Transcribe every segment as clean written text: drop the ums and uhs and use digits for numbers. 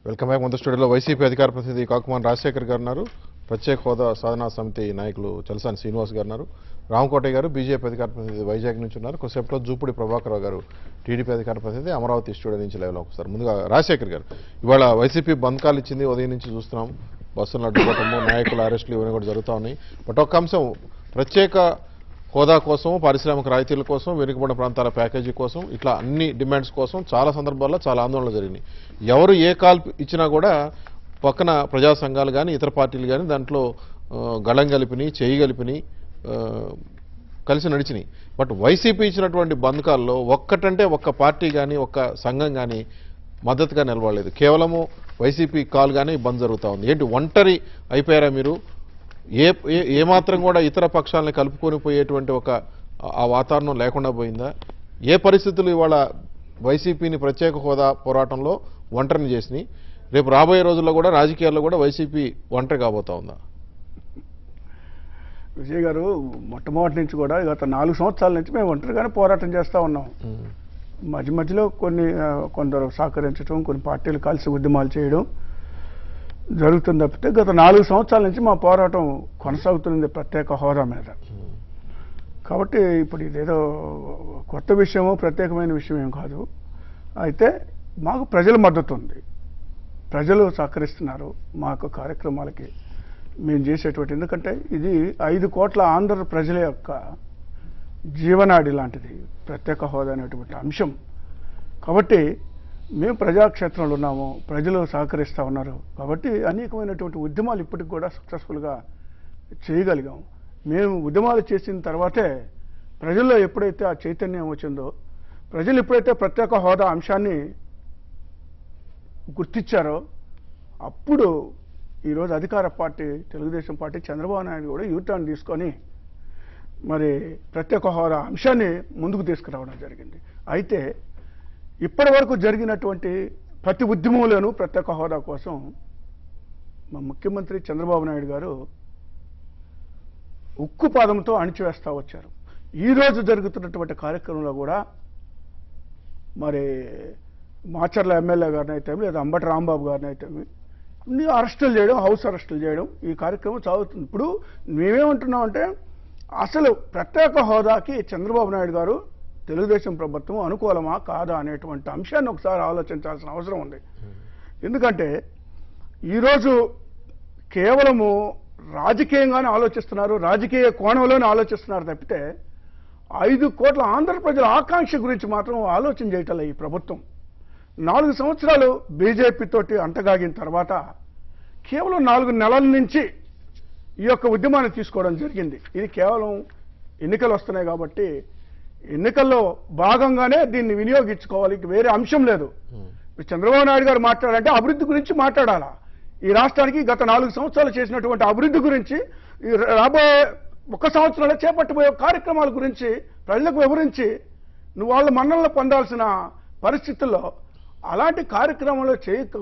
Welcome back. ముందు స్టూడియోలో YCP అధికార ప్రతినిధి కాకుమాన్ రాజశేఖర్ గారు ఉన్నారు. ప్రత్యేక హోదా సాధనా సమితి నాయకులు చలసాని శ్రీనివాస్ గారు ఉన్నారు. రామకోటయ్య గారు బీజేపీ అధికార ప్రతినిధి వైజాగ్ నుంచి ఉన్నారు. కొద్దిసేపట్లో జూపుడి ప్రభాకర్ గారు టీడీపీ అధికార ప్రతినిధి అమరావతి స్టూడియో నుంచి లైవ్లో వస్తారు. ముందుగా రాజశేఖర్ గారు, ఇవాళ వైసీపీ బంద్ కాల్ ఇచ్చింది, ఉదయం నుంచి చూస్తున్నాం. బస్సులను అడ్డుకోవటము, నాయకుల అరెస్టులు ఇవన్నీ కూడా జరుగుతూ ఉన్నాయి. బట్ ఒక అంశం, ప్రత్యేక హోదా కోసం, పారిశ్రామిక రాయితీల కోసం, వెనుకబడిన ప్రాంతాల ప్యాకేజీ కోసం, ఇట్లా అన్ని డిమాండ్స్ కోసం చాలా సందర్భాల్లో చాలా ఆందోళనలు జరిగినాయి. ఎవరు ఏ కాల్ ఇచ్చినా కూడా పక్కన ప్రజా సంఘాలు కానీ ఇతర పార్టీలు కానీ దాంట్లో గళం కలిపిని, చేయి కలిపిని, కలిసి నడిచినాయి. బట్ వైసీపీ ఇచ్చినటువంటి బంద్ కాల్లో ఒక్కటంటే ఒక్క పార్టీ కానీ ఒక్క సంఘం కానీ మద్దతుగా నిలబడలేదు. కేవలము వైసీపీ కాల్ కానీ బంద్ జరుగుతూ ఉంది. ఏంటి, ఒంటరి అయిపోయారా మీరు? ఏమాత్రం కూడా ఇతర పక్షాలను కలుపుకొని పోయేటువంటి ఆ వాతావరణం లేకుండా పోయిందా? ఏ పరిస్థితులు ఇవాళ వైసీపీని ప్రత్యేక హోదా పోరాటంలో ఒంటరిని చేసినాయి? రేపు రాబోయే రోజుల్లో కూడా రాజకీయాల్లో కూడా వైసీపీ ఒంటరి కాబోతా ఉందా? విజయ్ గారు, మొట్టమొదటి నుంచి కూడా గత 4 సంవత్సరాల నుంచి మేము ఒంటరిగానే పోరాటం చేస్తూ ఉన్నాం. మధ్య మధ్యలో కొందరు సహకరించడం, కొన్ని పార్టీలు కలిసి ఉద్యమాలు చేయడం జరుగుతుంది తప్పితే గత 4 సంవత్సరాల నుంచి మా పోరాటం కొనసాగుతుంది ప్రత్యేక హోదా మీద. కాబట్టి ఇప్పుడు ఇదేదో కొత్త విషయమో ప్రత్యేకమైన విషయం ఏం కాదు. అయితే మాకు ప్రజల మద్దతు ఉంది, ప్రజలు సహకరిస్తున్నారు మాకు కార్యక్రమాలకి మేము చేసేటువంటి. ఎందుకంటే ఇది 5 కోట్ల ఆంధ్ర ప్రజల యొక్క జీవనాడి లాంటిది ప్రత్యేక హోదా అనేటువంటి అంశం. కాబట్టి మేము ప్రజాక్షేత్రంలో ఉన్నాము, ప్రజలు సహకరిస్తూ ఉన్నారు. కాబట్టి అనేకమైనటువంటి ఉద్యమాలు ఇప్పటికి కూడా సక్సెస్ఫుల్గా చేయగలిగాం. మేము ఉద్యమాలు చేసిన తర్వాతే ప్రజల్లో ఎప్పుడైతే ఆ చైతన్యం వచ్చిందో, ప్రజలు ఎప్పుడైతే ప్రత్యేక హోదా అంశాన్ని గుర్తించారో, అప్పుడు ఈరోజు అధికార పార్టీ తెలుగుదేశం పార్టీ చంద్రబాబు నాయుడు కూడా యూటర్న్ తీసుకొని మరి ప్రత్యేక హోదా అంశాన్ని ముందుకు తీసుకురావడం జరిగింది. అయితే ఇప్పటి వరకు జరిగినటువంటి ప్రతి ఉద్యమంలోనూ ప్రత్యేక హోదా కోసం మా ముఖ్యమంత్రి చంద్రబాబు నాయుడు గారు ఉక్కు పాదంతో అణిచివేస్తూ వచ్చారు. ఈరోజు జరుగుతున్నటువంటి కార్యక్రమంలో కూడా మరి మాచర్ల ఎమ్మెల్యే గారిని అయితే, లేదా అంబటి రాంబాబు గారిని అయితే అరెస్టులు చేయడం, హౌస్ అరెస్టులు చేయడం, ఈ కార్యక్రమం సాగుతుంది. ఇప్పుడు మేమేమంటున్నామంటే, అసలు ప్రత్యేక హోదాకి చంద్రబాబు నాయుడు గారు తెలుగుదేశం ప్రభుత్వం అనుకూలమా కాదా అనేటువంటి అంశాన్ని ఒకసారి ఆలోచించాల్సిన అవసరం ఉంది. ఎందుకంటే ఈరోజు కేవలము రాజకీయంగానే ఆలోచిస్తున్నారు, రాజకీయ కోణంలోనే ఆలోచిస్తున్నారు తప్పితే 5 కోట్ల ఆంధ్ర ప్రజల ఆకాంక్ష గురించి మాత్రం ఆలోచన చేయటలే ఈ ప్రభుత్వం. 4 సంవత్సరాలు బీజేపీ తోటి అంటగాగిన తర్వాత కేవలం 4 నెలల నుంచి ఈ యొక్క ఉద్యమాన్ని తీసుకోవడం జరిగింది. ఇది కేవలం ఎన్నికలు వస్తున్నాయి కాబట్టి ఎన్నికల్లో భాగంగానే దీన్ని వినియోగించుకోవాలి, వేరే అంశం లేదు. చంద్రబాబు నాయుడు గారు మాట్లాడాలంటే అభివృద్ధి గురించి మాట్లాడాలా. ఈ రాష్ట్రానికి గత 4 సంవత్సరాలు చేసినటువంటి అభివృద్ధి గురించి, రాబోయే 1 సంవత్సరంలో చేపట్టబోయే కార్యక్రమాల గురించి ప్రజలకు వివరించి నువ్వు వాళ్ళ మన్ననలు పొందాల్సిన పరిస్థితుల్లో అలాంటి కార్యక్రమంలో చేయక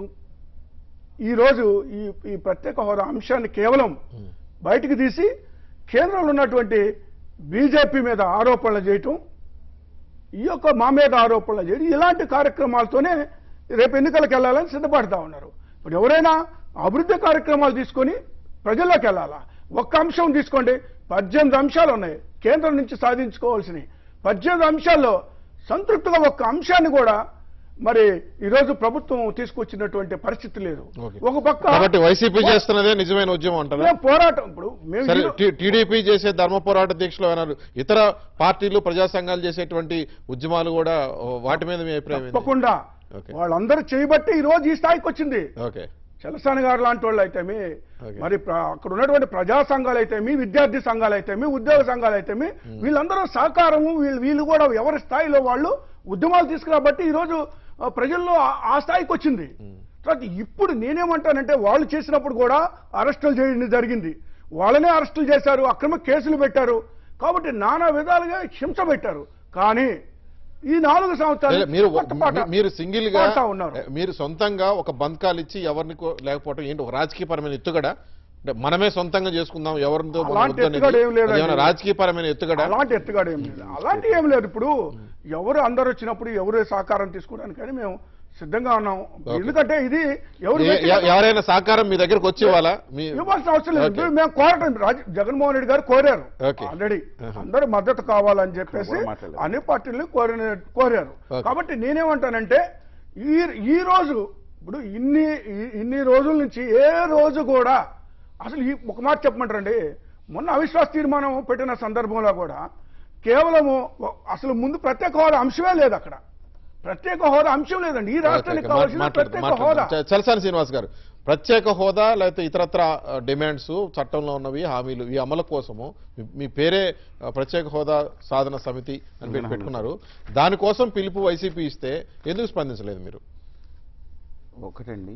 ఈరోజు ఈ ప్రత్యేక హోదా అంశాన్ని కేవలం బయటికి తీసి కేంద్రంలో ఉన్నటువంటి బీజేపీ మీద ఆరోపణలు చేయటం, ఈ యొక్క మా మీద ఆరోపణలు చేయడం, ఇలాంటి కార్యక్రమాలతోనే రేపు ఎన్నికలకు వెళ్ళాలని సిద్ధపడతా ఉన్నారు. ఇప్పుడు ఎవరైనా అభివృద్ధి కార్యక్రమాలు తీసుకొని ప్రజల్లోకి వెళ్ళాలా? ఒక్క అంశం తీసుకోండి, 18 అంశాలు ఉన్నాయి కేంద్రం నుంచి సాధించుకోవాల్సినవి. 18 అంశాల్లో సంతృప్తిగా ఒక్క అంశాన్ని కూడా మరి ఈరోజు ప్రభుత్వం తీసుకొచ్చినటువంటి పరిస్థితి లేదు. ఒక పక్క వైసీపీ చేస్తున్నదే నిజమైన ఉద్యమం అంటారా? పోరాటం. ఇప్పుడు టీడీపీ చేసే ధర్మ పోరాట దీక్షలు అన్నారు, ఇతర పార్టీలు ప్రజా సంఘాలు చేసేటువంటి ఉద్యమాలు కూడా వాటి మీద మీ అభిప్రాయం? తప్పకుండా వాళ్ళందరూ చేయబట్టి ఈ రోజు ఈ స్థాయికి వచ్చింది. చలసాని గారు లాంటి వాళ్ళు అయితేమి, మరి అక్కడ ఉన్నటువంటి ప్రజా సంఘాలు అయితేమి, విద్యార్థి సంఘాలు అయితేమి, ఉద్యోగ సంఘాలు అయితేమి, వీళ్ళందరూ సహకారము, వీళ్ళు కూడా ఎవరి స్థాయిలో వాళ్ళు ఉద్యమాలు తీసుకురాబట్టి ఈరోజు ప్రజల్లో ఆ స్థాయికి వచ్చింది. తర్వాత ఇప్పుడు నేనేమంటానంటే, వాళ్ళు చేసినప్పుడు కూడా అరెస్టులు చేయడం జరిగింది, వాళ్ళనే అరెస్టులు చేశారు, అక్రమ కేసులు పెట్టారు, కాబట్టి నానా విధాలుగా హింస పెట్టారు. కానీ ఈ 4 సంవత్సరాలు మీరు సింగిల్ గా మీరు సొంతంగా ఒక బంద్ కాల్ ఇచ్చి ఎవరిని లేకపోవడం ఏంటి, ఒక రాజకీయపరమైన ఎత్తుగడ? అంటే మనమే సొంతంగా చేసుకుందాం, ఎవరితో రాజకీయపరమైన ఎత్తుగడ? అలాంటి ఎత్తుగడ ఏం లేదు, అలాంటి ఏం లేదు. ఇప్పుడు ఎవరు అందరు వచ్చినప్పుడు ఎవరు సహకారం తీసుకోవడానికి కానీ మేము సిద్ధంగా ఉన్నాం. Okay. ఎందుకంటే ఇది ఎవరు ఎవరైనా సహకారం మీ దగ్గరకు వచ్చి ఇవ్వాలా ఇవ్వాల్సిన అవసరం లేదు. Okay. మేము కోరటం జగన్మోహన్ రెడ్డి గారు కోరారు Okay. ఆల్రెడీ అందరూ మద్దతు కావాలని చెప్పేసి కూడా మాట్లాడలేదు. అన్ని పార్టీలు కోరారు. Okay. కాబట్టి నేనేమంటానంటే ఈ రోజు ఇప్పుడు ఇన్ని రోజుల నుంచి ఏ రోజు కూడా అసలు ఈ ఒక మాట చెప్పమంటారండి, మొన్న అవిశ్వాస తీర్మానం పెట్టిన సందర్భంలో కూడా కేవలము అసలు ముందు ప్రత్యేక హోదా అంశమే లేదు. అక్కడ ప్రత్యేక హోదా అంశం లేదండి. ఈ రాష్ట్రానికి కావాల్సిన ప్రత్యేక హోదా. చలసాని శ్రీనివాస్ గారు, ప్రత్యేక హోదా లేకపోతే ఇతరత్ర డిమాండ్స్ చట్టంలో ఉన్నవి హామీలు ఈ అమలు కోసము మీ పేరే ప్రత్యేక హోదా సాధన సమితి అని పెట్టుకున్నారు. దానికోసం పిలుపు వైసీపీ ఇస్తే ఎందుకు స్పందించలేదు మీరు? ఒకటండి,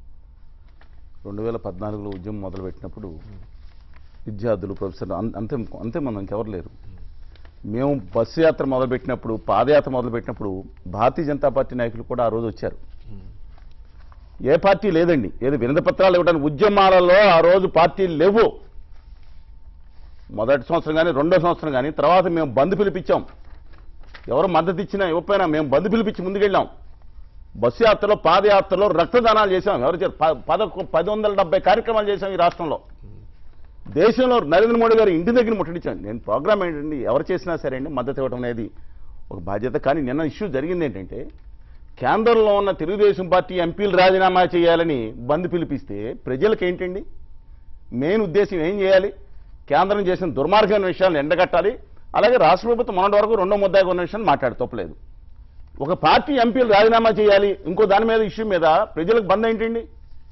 2014లో ఉద్యమం మొదలుపెట్టినప్పుడు విద్యార్థులు, ప్రొఫెసర్లు అంతే మనం ఇంకెవరు లేరు. మేము బస్సు యాత్ర మొదలుపెట్టినప్పుడు, పాదయాత్ర మొదలుపెట్టినప్పుడు భారతీయ జనతా పార్టీ నాయకులు కూడా ఆ రోజు వచ్చారు. ఏ పార్టీ లేదండి. ఏదో వినతి పత్రాలు ఇవ్వడానికి ఉద్యమాలలో ఆ రోజు పార్టీలు లేవు. మొదటి సంవత్సరం కానీ రెండో సంవత్సరం కానీ తర్వాత మేము బంద్ పిలిపించాం. ఎవరు మద్దతు ఇచ్చినా ఇవ్వకపోయినా మేము బంద్ పిలిపించి ముందుకెళ్ళాం. బస్సు యాత్రలో, పాదయాత్రలో రక్తదానాలు చేశాం. ఎవరు 1170 కార్యక్రమాలు చేశాం ఈ రాష్ట్రంలో. దేశంలో నరేంద్ర మోడీ గారు ఇంటి దగ్గర ముట్టడించాను. నేను ప్రోగ్రామ్ ఏంటండి, ఎవరు చేసినా సరే అండి మద్దతు ఇవ్వడం అనేది ఒక బాధ్యత. కానీ నిన్న ఇష్యూ జరిగింది ఏంటంటే, కేంద్రంలో ఉన్న తెలుగుదేశం పార్టీ ఎంపీలు రాజీనామా చేయాలని బంద్ పిలిపిస్తే ప్రజలకు ఏంటండి మెయిన్ ఉద్దేశం? ఏం చేయాలి? కేంద్రం చేసిన దుర్మార్గమైన విషయాలను ఎండగట్టాలి. అలాగే రాష్ట్ర ప్రభుత్వం మొన్నటి వరకు రెండో ముద్దాగా ఉన్న విషయాన్ని మాట్లాడుతోపలేదు. ఒక పార్టీ ఎంపీలు రాజీనామా చేయాలి, ఇంకో దాని మీద ఇష్యూ మీద ప్రజలకు బంద్ ఏంటండి?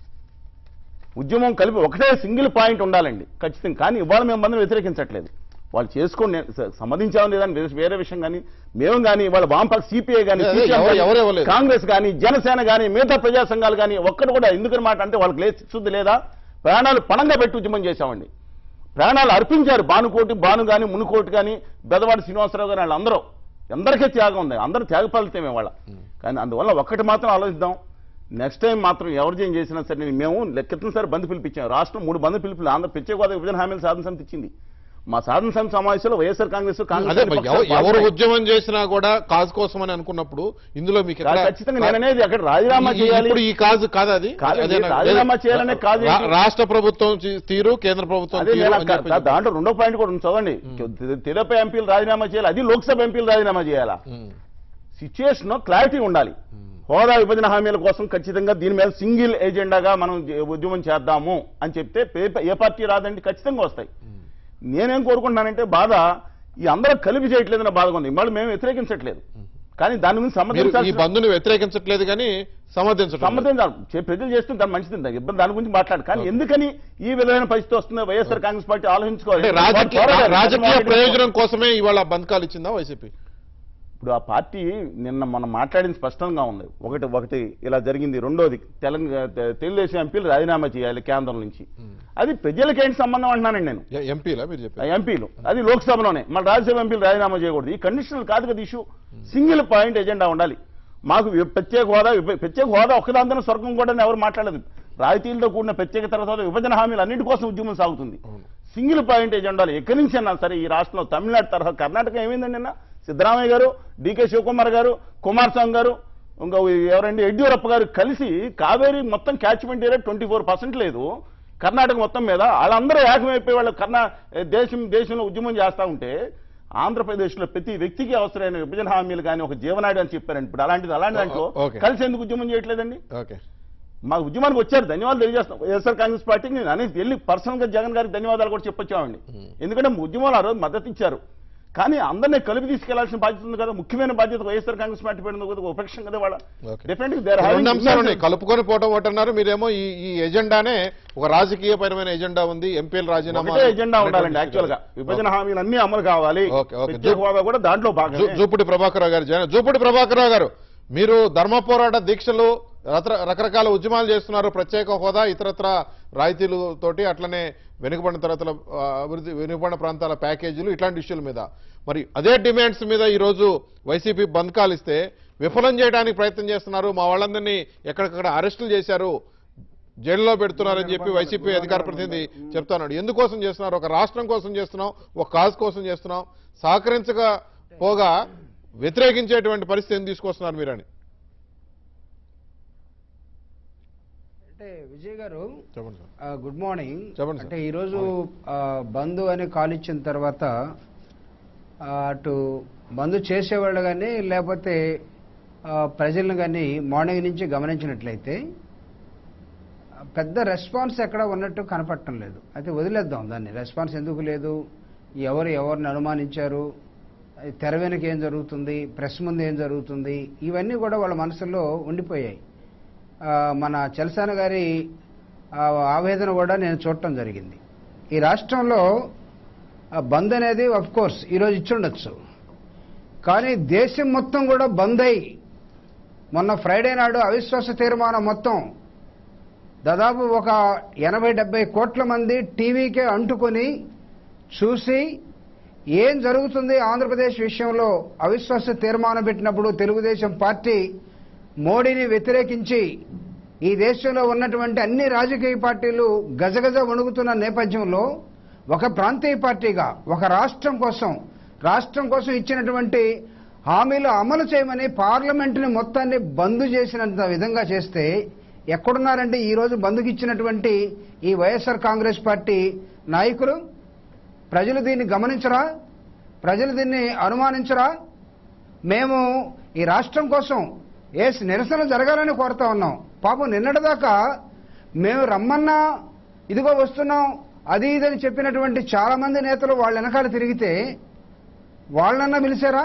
ఉద్యమం కలిపి ఒకటే సింగిల్ పాయింట్ ఉండాలండి ఖచ్చితంగా. కానీ ఇవాళ మేము బంద్ని వ్యతిరేకించట్లేదు. వాళ్ళు చేసుకొని సమ్మతించామని లేదని వేరే విషయం. కానీ మేము కానీ ఇవాళ వామపక్ష సిపిఐ కానీ, కాంగ్రెస్ కానీ, జనసేన కానీ, మిగతా ప్రజా సంఘాలు కానీ ఒక్కటి కూడా ఎందుకని మాట అంటే వాళ్ళకి శుద్ధి లేదా? ప్రాణాలు పణంగా పెట్టి ఉద్యమం చేశామండి. ప్రాణాలు అర్పించారు. భాను కానీ, మునుకోటి కానీ, బెదవాడి శ్రీనివాసరావు గారు, వాళ్ళందరూ అందరికీ త్యాగం ఉంది. అందరూ త్యాగ ఫలితమే వాళ్ళ. కానీ అందువల్ల ఒక్కటి మాత్రం ఆలోచిద్దాం, నెక్స్ట్ టైం మాత్రం ఎవరు చేసినా సరే మేము లెక్కెత్తినసారి బంద్ పిలిపించాం. రాష్ట్రం 3 బంద్ పిలుపులు ఆంధ్ర ప్రత్యేక హోదా విభజన హామీలు సాధన సమితి ఇచ్చింది. మా సాధన సమితి సమావేశంలో వైఎస్ఆర్ కాంగ్రెస్ ఎవరు ఉద్యమం చేసినా కూడా కాజ్ కోసం అని అనుకున్నప్పుడు ఇందులో మీకు ఖచ్చితంగా నేననేది అక్కడ రాజీనామా చేయాలి. ఈ కాజ్ కాదు, అది రాజీనామా చేయాలనే కాదు. రాష్ట్ర ప్రభుత్వం తీరు, కేంద్ర ప్రభుత్వం దాంట్లో రెండో పాయింట్ కూడా చదవండి. తెలుగు ఎంపీలు రాజీనామా చేయాలి, అది లోక్సభ ఎంపీలు రాజీనామా చేయాలా? సిచ్యుయేషన్ క్లారిటీ ఉండాలి. హోదా విభజన హామీల కోసం ఖచ్చితంగా దీని మీద సింగిల్ ఎజెండాగా మనం ఉద్యమం చేద్దాము అని చెప్తే ఏ పార్టీ రాదండి, ఖచ్చితంగా వస్తాయి. నేనేం కోరుకుంటున్నానంటే బాధ ఈ అందరూ కలిపి చేయట్లేదన్న బాధగా ఉంది. మళ్ళీ మేము వ్యతిరేకించట్లేదు, కానీ దాని గురించి సమర్థించాలి. బంధుని వ్యతిరేకించట్లేదు కానీ సమర్థించాలి. ప్రజలు చేస్తుంది దాని మంచిది, ఇబ్బంది దాని గురించి మాట్లాడు. కానీ ఎందుకని ఈ విధమైన పరిస్థితి వస్తుంది వైఎస్ఆర్ కాంగ్రెస్ పార్టీ ఆలోచించుకోవాలి. రాజకీయ ప్రయోజనం కోసమే ఇవాళ బంద్ కాల్ ఇచ్చిందా వైసీపీ? ఇప్పుడు ఆ పార్టీ నిన్న మనం మాట్లాడింది స్పష్టంగా ఉంది. ఒకటి ఇలా జరిగింది. రెండోది తెలుగుదేశం ఎంపీలు రాజీనామా చేయాలి కేంద్రం నుంచి. అది ప్రజలకి ఏంటి సంబంధం అంటున్నానండి నేను. ఎంపీలు అది లోక్సభలోనే, మళ్ళీ రాజ్యసభ ఎంపీలు రాజీనామా చేయకూడదు. ఈ కండిషనల్ కాదు కదా ఇష్యూ. సింగిల్ పాయింట్ ఎజెండా ఉండాలి. మాకు ప్రత్యేక హోదా ఒక్కదాంతో స్వర్గం కూడా ఎవరు మాట్లాడలేదు. రాయితీలతో కూడిన ప్రత్యేక తర్వాత విభజన హామీలు అన్నింటి కోసం ఉద్యమం సాగుతుంది. సింగిల్ పాయింట్ ఎజెండాలు ఎక్కడి నుంచి అన్నా సరే ఈ రాష్ట్రంలో తమిళనాడు తరహా, కర్ణాటక ఏమైందండి నిన్న? సిద్ధరామయ్య గారు, డికే శివకుమార్ గారు, కుమారస్వామి గారు, ఇంకా ఎవరండి యడ్యూరప్ప గారు కలిసి కావేరీ మొత్తం క్యాచ్మెంట్ ఏరియా 24% లేదు కర్ణాటక మొత్తం మీద. వాళ్ళందరూ ఏకమైపోయి వాళ్ళు దేశంలో ఉద్యమం చేస్తూ ఉంటే ఆంధ్రప్రదేశ్లో ప్రతి వ్యక్తికి అవసరమైన విభజన హామీలు కానీ ఒక జీవనాడి అని చెప్పారండి. ఇప్పుడు అలాంటి దాంట్లో కలిసి ఎందుకు ఉద్యమం చేయట్లేదండి? మాకు ఉద్యమానికి వచ్చారు, ధన్యవాదాలు తెలియజేస్తాం వైఎస్ఆర్ కాంగ్రెస్ పార్టీకి. నేను అనేది వెళ్ళి పర్సనల్ గా జగన్ గారికి ధన్యవాదాలు కూడా చెప్పొచ్చామండి. ఎందుకంటే ఉద్యమాలు ఆ రోజు మద్దతు ఇచ్చారు. కానీ అందరినీ కలిపి తీసుకెళ్లాల్సిన బాధ్యత ఉంది కదా. ముఖ్యమైన బాధ్యత వైఎస్ఆర్ కాంగ్రెస్ పార్టీ పెట్టింది కదా, ఉపేక్షం కదా వాళ్ళ. కలుపుకొని పోవటం ఒకటన్నారు, మీరేమో ఈ ఎజెండానే ఒక రాజకీయపరమైన ఎజెండా ఉంది, ఎంపీలు రాజీనామా ఎజెండా ఉండాలండి. యాక్చువల్ గా విభజన హామీలు అన్ని అమలు కావాలి, కూడా దాంట్లో భాగం. జూపూడి ప్రభాకర్ గారు, జూపూడి ప్రభాకర్ గారు, మీరు ధర్మ పోరాట దీక్షలు రకరకాల ఉద్యమాలు చేస్తున్నారు. ప్రత్యేక హోదా, ఇతరత్ర రాయితీలతోటి, అట్లనే వెనుకబడిన తరగతుల అభివృద్ధి, వెనుకబడిన ప్రాంతాల ప్యాకేజీలు, ఇట్లాంటి ఇష్యూల మీద మరి అదే డిమాండ్స్ మీద ఈరోజు వైసీపీ బంద్ కాల్ ఇస్తే విఫలం చేయడానికి ప్రయత్నం చేస్తున్నారు. మా వాళ్ళందరినీ ఎక్కడికక్కడ అరెస్టులు చేశారు, జైల్లో పెడుతున్నారని చెప్పి వైసీపీ అధికార ప్రతినిధి చెప్తున్నాడు. ఎందుకోసం చేస్తున్నారు? ఒక రాష్ట్రం కోసం చేస్తున్నాం, ఒక కాజ్ కోసం చేస్తున్నాం, సహకరించకపోగా వ్యతిరేకించేటువంటి పరిస్థితి తీసుకొస్తున్నారు మీరని. అంటే విజయ్ గారు చెప్పండి సార్. Good morning. చెప్పండి సార్. అంటే ఈరోజు బంద్ అని కాల్ ఇచ్చిన తర్వాత అటు బంద్ చేసేవాళ్ళు కానీ లేకపోతే ప్రజలను కానీ మార్నింగ్ నుంచి గమనించినట్లయితే పెద్ద రెస్పాన్స్ ఎక్కడ ఉన్నట్టు కనపడటం లేదు. అయితే వదిలేద్దాం దాన్ని, రెస్పాన్స్ ఎందుకు లేదు, ఎవరిని అనుమానించారు, తెర వెనుక ఏం జరుగుతుంది, ప్రెస్ ముందు ఏం జరుగుతుంది, ఇవన్నీ కూడా వాళ్ళ మనసులో ఉండిపోయాయి. మన చలసాని గారి ఆవేదన కూడా నేను చూడటం జరిగింది. ఈ రాష్ట్రంలో బంద్ అనేది ఆఫ్ కోర్స్ ఈరోజు ఇచ్చుండొచ్చు, కానీ దేశం మొత్తం కూడా బంద్ అయి మొన్న ఫ్రైడే నాడు అవిశ్వాస తీర్మానం మొత్తం దాదాపు ఒక 80-70 కోట్ల మంది టీవీకే అంటుకొని చూసి ఏం జరుగుతుంది ఆంధ్రప్రదేశ్ విషయంలో. అవిశ్వాస తీర్మానం పెట్టినప్పుడు తెలుగుదేశం పార్టీ మోడీని వ్యతిరేకించి ఈ దేశంలో ఉన్నటువంటి అన్ని రాజకీయ పార్టీలు గజగజ వణుకుతున్న నేపథ్యంలో ఒక ప్రాంతీయ పార్టీగా ఒక రాష్ట్రం కోసం ఇచ్చినటువంటి హామీలు అమలు చేయమని పార్లమెంటుని మొత్తాన్ని బంద్ చేసినంత విధంగా చేస్తే ఎక్కడున్నారంటే ఈరోజు బంద్కి ఇచ్చినటువంటి ఈ వైఎస్ఆర్ కాంగ్రెస్ పార్టీ నాయకులు? ప్రజలు దీన్ని గమనించరా? ప్రజలు దీన్ని అనుమానించరా? మేము ఈ రాష్ట్రం కోసం నిరసన జరగాలని కోరుతా ఉన్నాం. పాపం నిన్నటిదాకా మేము రమ్మన్నా ఇదిగో వస్తున్నాం అది ఇదని చెప్పినటువంటి చాలా మంది నేతలు వాళ్ళ వెనకాల తిరిగితే వాళ్ళన్నా పిలిచారా?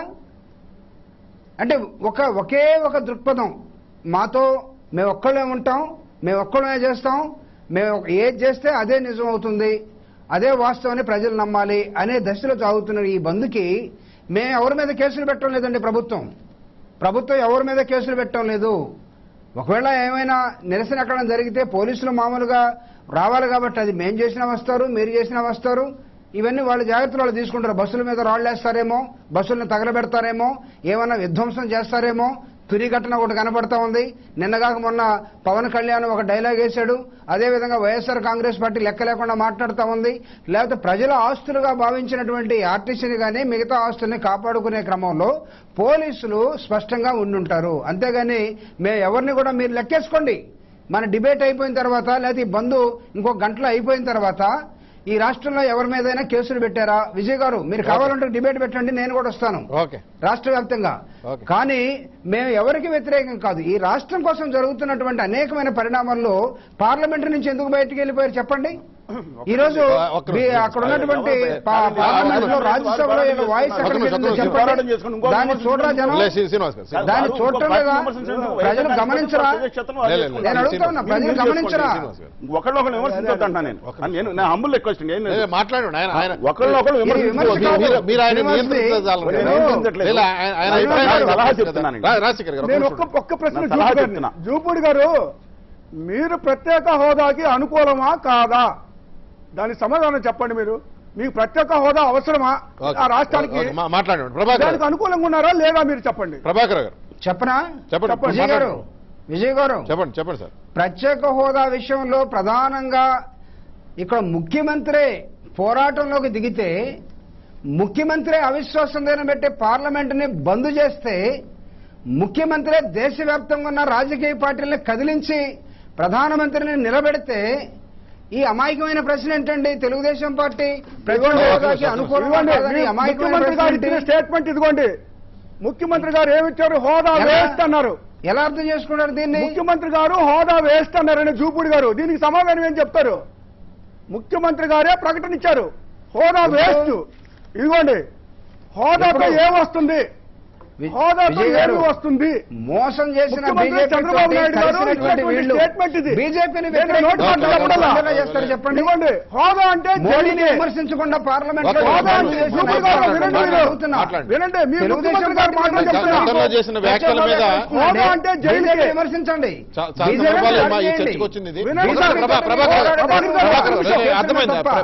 అంటే ఒకే ఒక దృక్పథం, మాతో మేము ఒక్కళ్ళే ఉంటాం, మేము ఒక్కళ్ళమే చేస్తాం, మేము ఏది చేస్తే అదే నిజం అవుతుంది, అదే వాస్తవాన్ని ప్రజలు నమ్మాలి అనే దశలో సాగుతున్న ఈ బంద్కి మేము ఎవరి మీద కేసులు పెట్టడం లేదండి. ప్రభుత్వం ఎవరి మీద కేసులు పెట్టడం లేదు. ఒకవేళ ఏమైనా నిరసన ఎక్కడం జరిగితే పోలీసులు మామూలుగా రావాలి కాబట్టి అది మేము చేసినా వస్తారు, మీరు చేసినా వస్తారు, ఇవన్నీ వాళ్ళ జాగ్రత్తలు వాళ్ళు తీసుకుంటారు. బస్సుల మీద రాళ్లేస్తారేమో, బస్సులను తగలబెడతారేమో, ఏమన్నా విధ్వంసం చేస్తారేమో. తుని ఘటన ఒకటి కనబడతా ఉంది. నిన్నగాక మొన్న పవన్ కళ్యాణ్ ఒక డైలాగ్ వేశాడు. అదేవిధంగా వైఎస్ఆర్ కాంగ్రెస్ పార్టీ లెక్క లేకుండా మాట్లాడుతూ ఉంది. లేకపోతే ప్రజల ఆస్తులుగా భావించినటువంటి ఆర్టీసీని కానీ మిగతా ఆస్తుల్ని కాపాడుకునే క్రమంలో పోలీసులు స్పష్టంగా ఉండుంటారు. అంతేగాని మేము ఎవరిని కూడా మీరు లెక్కేసుకోండి, మన డిబేట్ అయిపోయిన తర్వాత లేకపోతే ఈ బంద్ ఇంకో గంటలో అయిపోయిన తర్వాత ఈ రాష్ట్రంలో ఎవరి మీదైనా కేసులు పెట్టారా? విజయ్ గారు మీరు కావాలంటే డిబేట్ పెట్టండి, నేను కూడా వస్తాను రాష్ట్ర వ్యాప్తంగా. కానీ మేము ఎవరికి వ్యతిరేకం కాదు. ఈ రాష్ట్రం కోసం జరుగుతున్నటువంటి అనేకమైన పరిణామాల్లో పార్లమెంట్ నుంచి ఎందుకు బయటకు వెళ్ళిపోయారు చెప్పండి? ఈ రోజు అక్కడ ఉన్నటువంటి పార్లమెంట్ లో రాజ్యసభలో వాయిస్ దాన్ని చూడరా జనం? దాన్ని చూడటం లేదా? ప్రజలు గమనించరా? నేను అడుగుతా ఉన్నా, ప్రజలు గమనించరా? ఒకళ్ళొకళ్ళు విమర్శించొద్దంటా నేను నా హంబుల్ రిక్వెస్ట్ ఒక్క ప్రశ్న జూపూడి గారు, మీరు ప్రత్యేక హోదాకి అనుకూలమా కాదా? దానికి సమాధానం చెప్పండి. మీరు మీకు ప్రత్యేక హోదా అవసరమా ఆ రాష్ట్రానికి? దానికి అనుకూలంగా ఉన్నారా లేదా మీరు చెప్పండి. ప్రభాకర్ గారు చెప్పనా? విజయ్ గారు చెప్పండి సార్. ప్రత్యేక హోదా విషయంలో ప్రధానంగా ఇక్కడ ముఖ్యమంత్రి పోరాటంలోకి దిగితే, ముఖ్యమంత్రి అవిశ్వాసం పెట్టి పార్లమెంటుని బంద్ చేస్తే, ముఖ్యమంత్రి దేశవ్యాప్తంగా ఉన్న రాజకీయ పార్టీలను కదిలించి ప్రధానమంత్రిని నిలబెడితే ఈ అమాయకమైన ప్రశ్న ఏంటండి? తెలుగుదేశం పార్టీ స్టేట్మెంట్ ఇదిగోండి. ముఖ్యమంత్రి గారు ఏమిచ్చారు? హోదా వేస్ట్ అన్నారు. ఎలా అర్థం చేసుకున్నారు దీన్ని? ముఖ్యమంత్రి గారు హోదా వేస్ట్ అన్నారని జూపూడి గారు దీనికి సమాధానం ఏం చెప్తారు? ముఖ్యమంత్రి గారే ప్రకటన ఇచ్చారు, హోదా వేస్ట్. ఇదిగోండి, హోదాతో ఏమొస్తుంది? హోదాతో ఏమి వస్తుంది? మోసం చేసిన చంద్రబాబు నాయుడు గారు స్టేట్మెంట్ ఇది. బీజేపీని చెప్పండి. హోదా అంటే మోడీని విమర్శించకుండా పార్లమెంట్ వినండి, మీరు ముఖ్యమంత్రి గారు మాటలు చెప్తున్నారు. హోదా అంటే జైలుకి విమర్శించండి.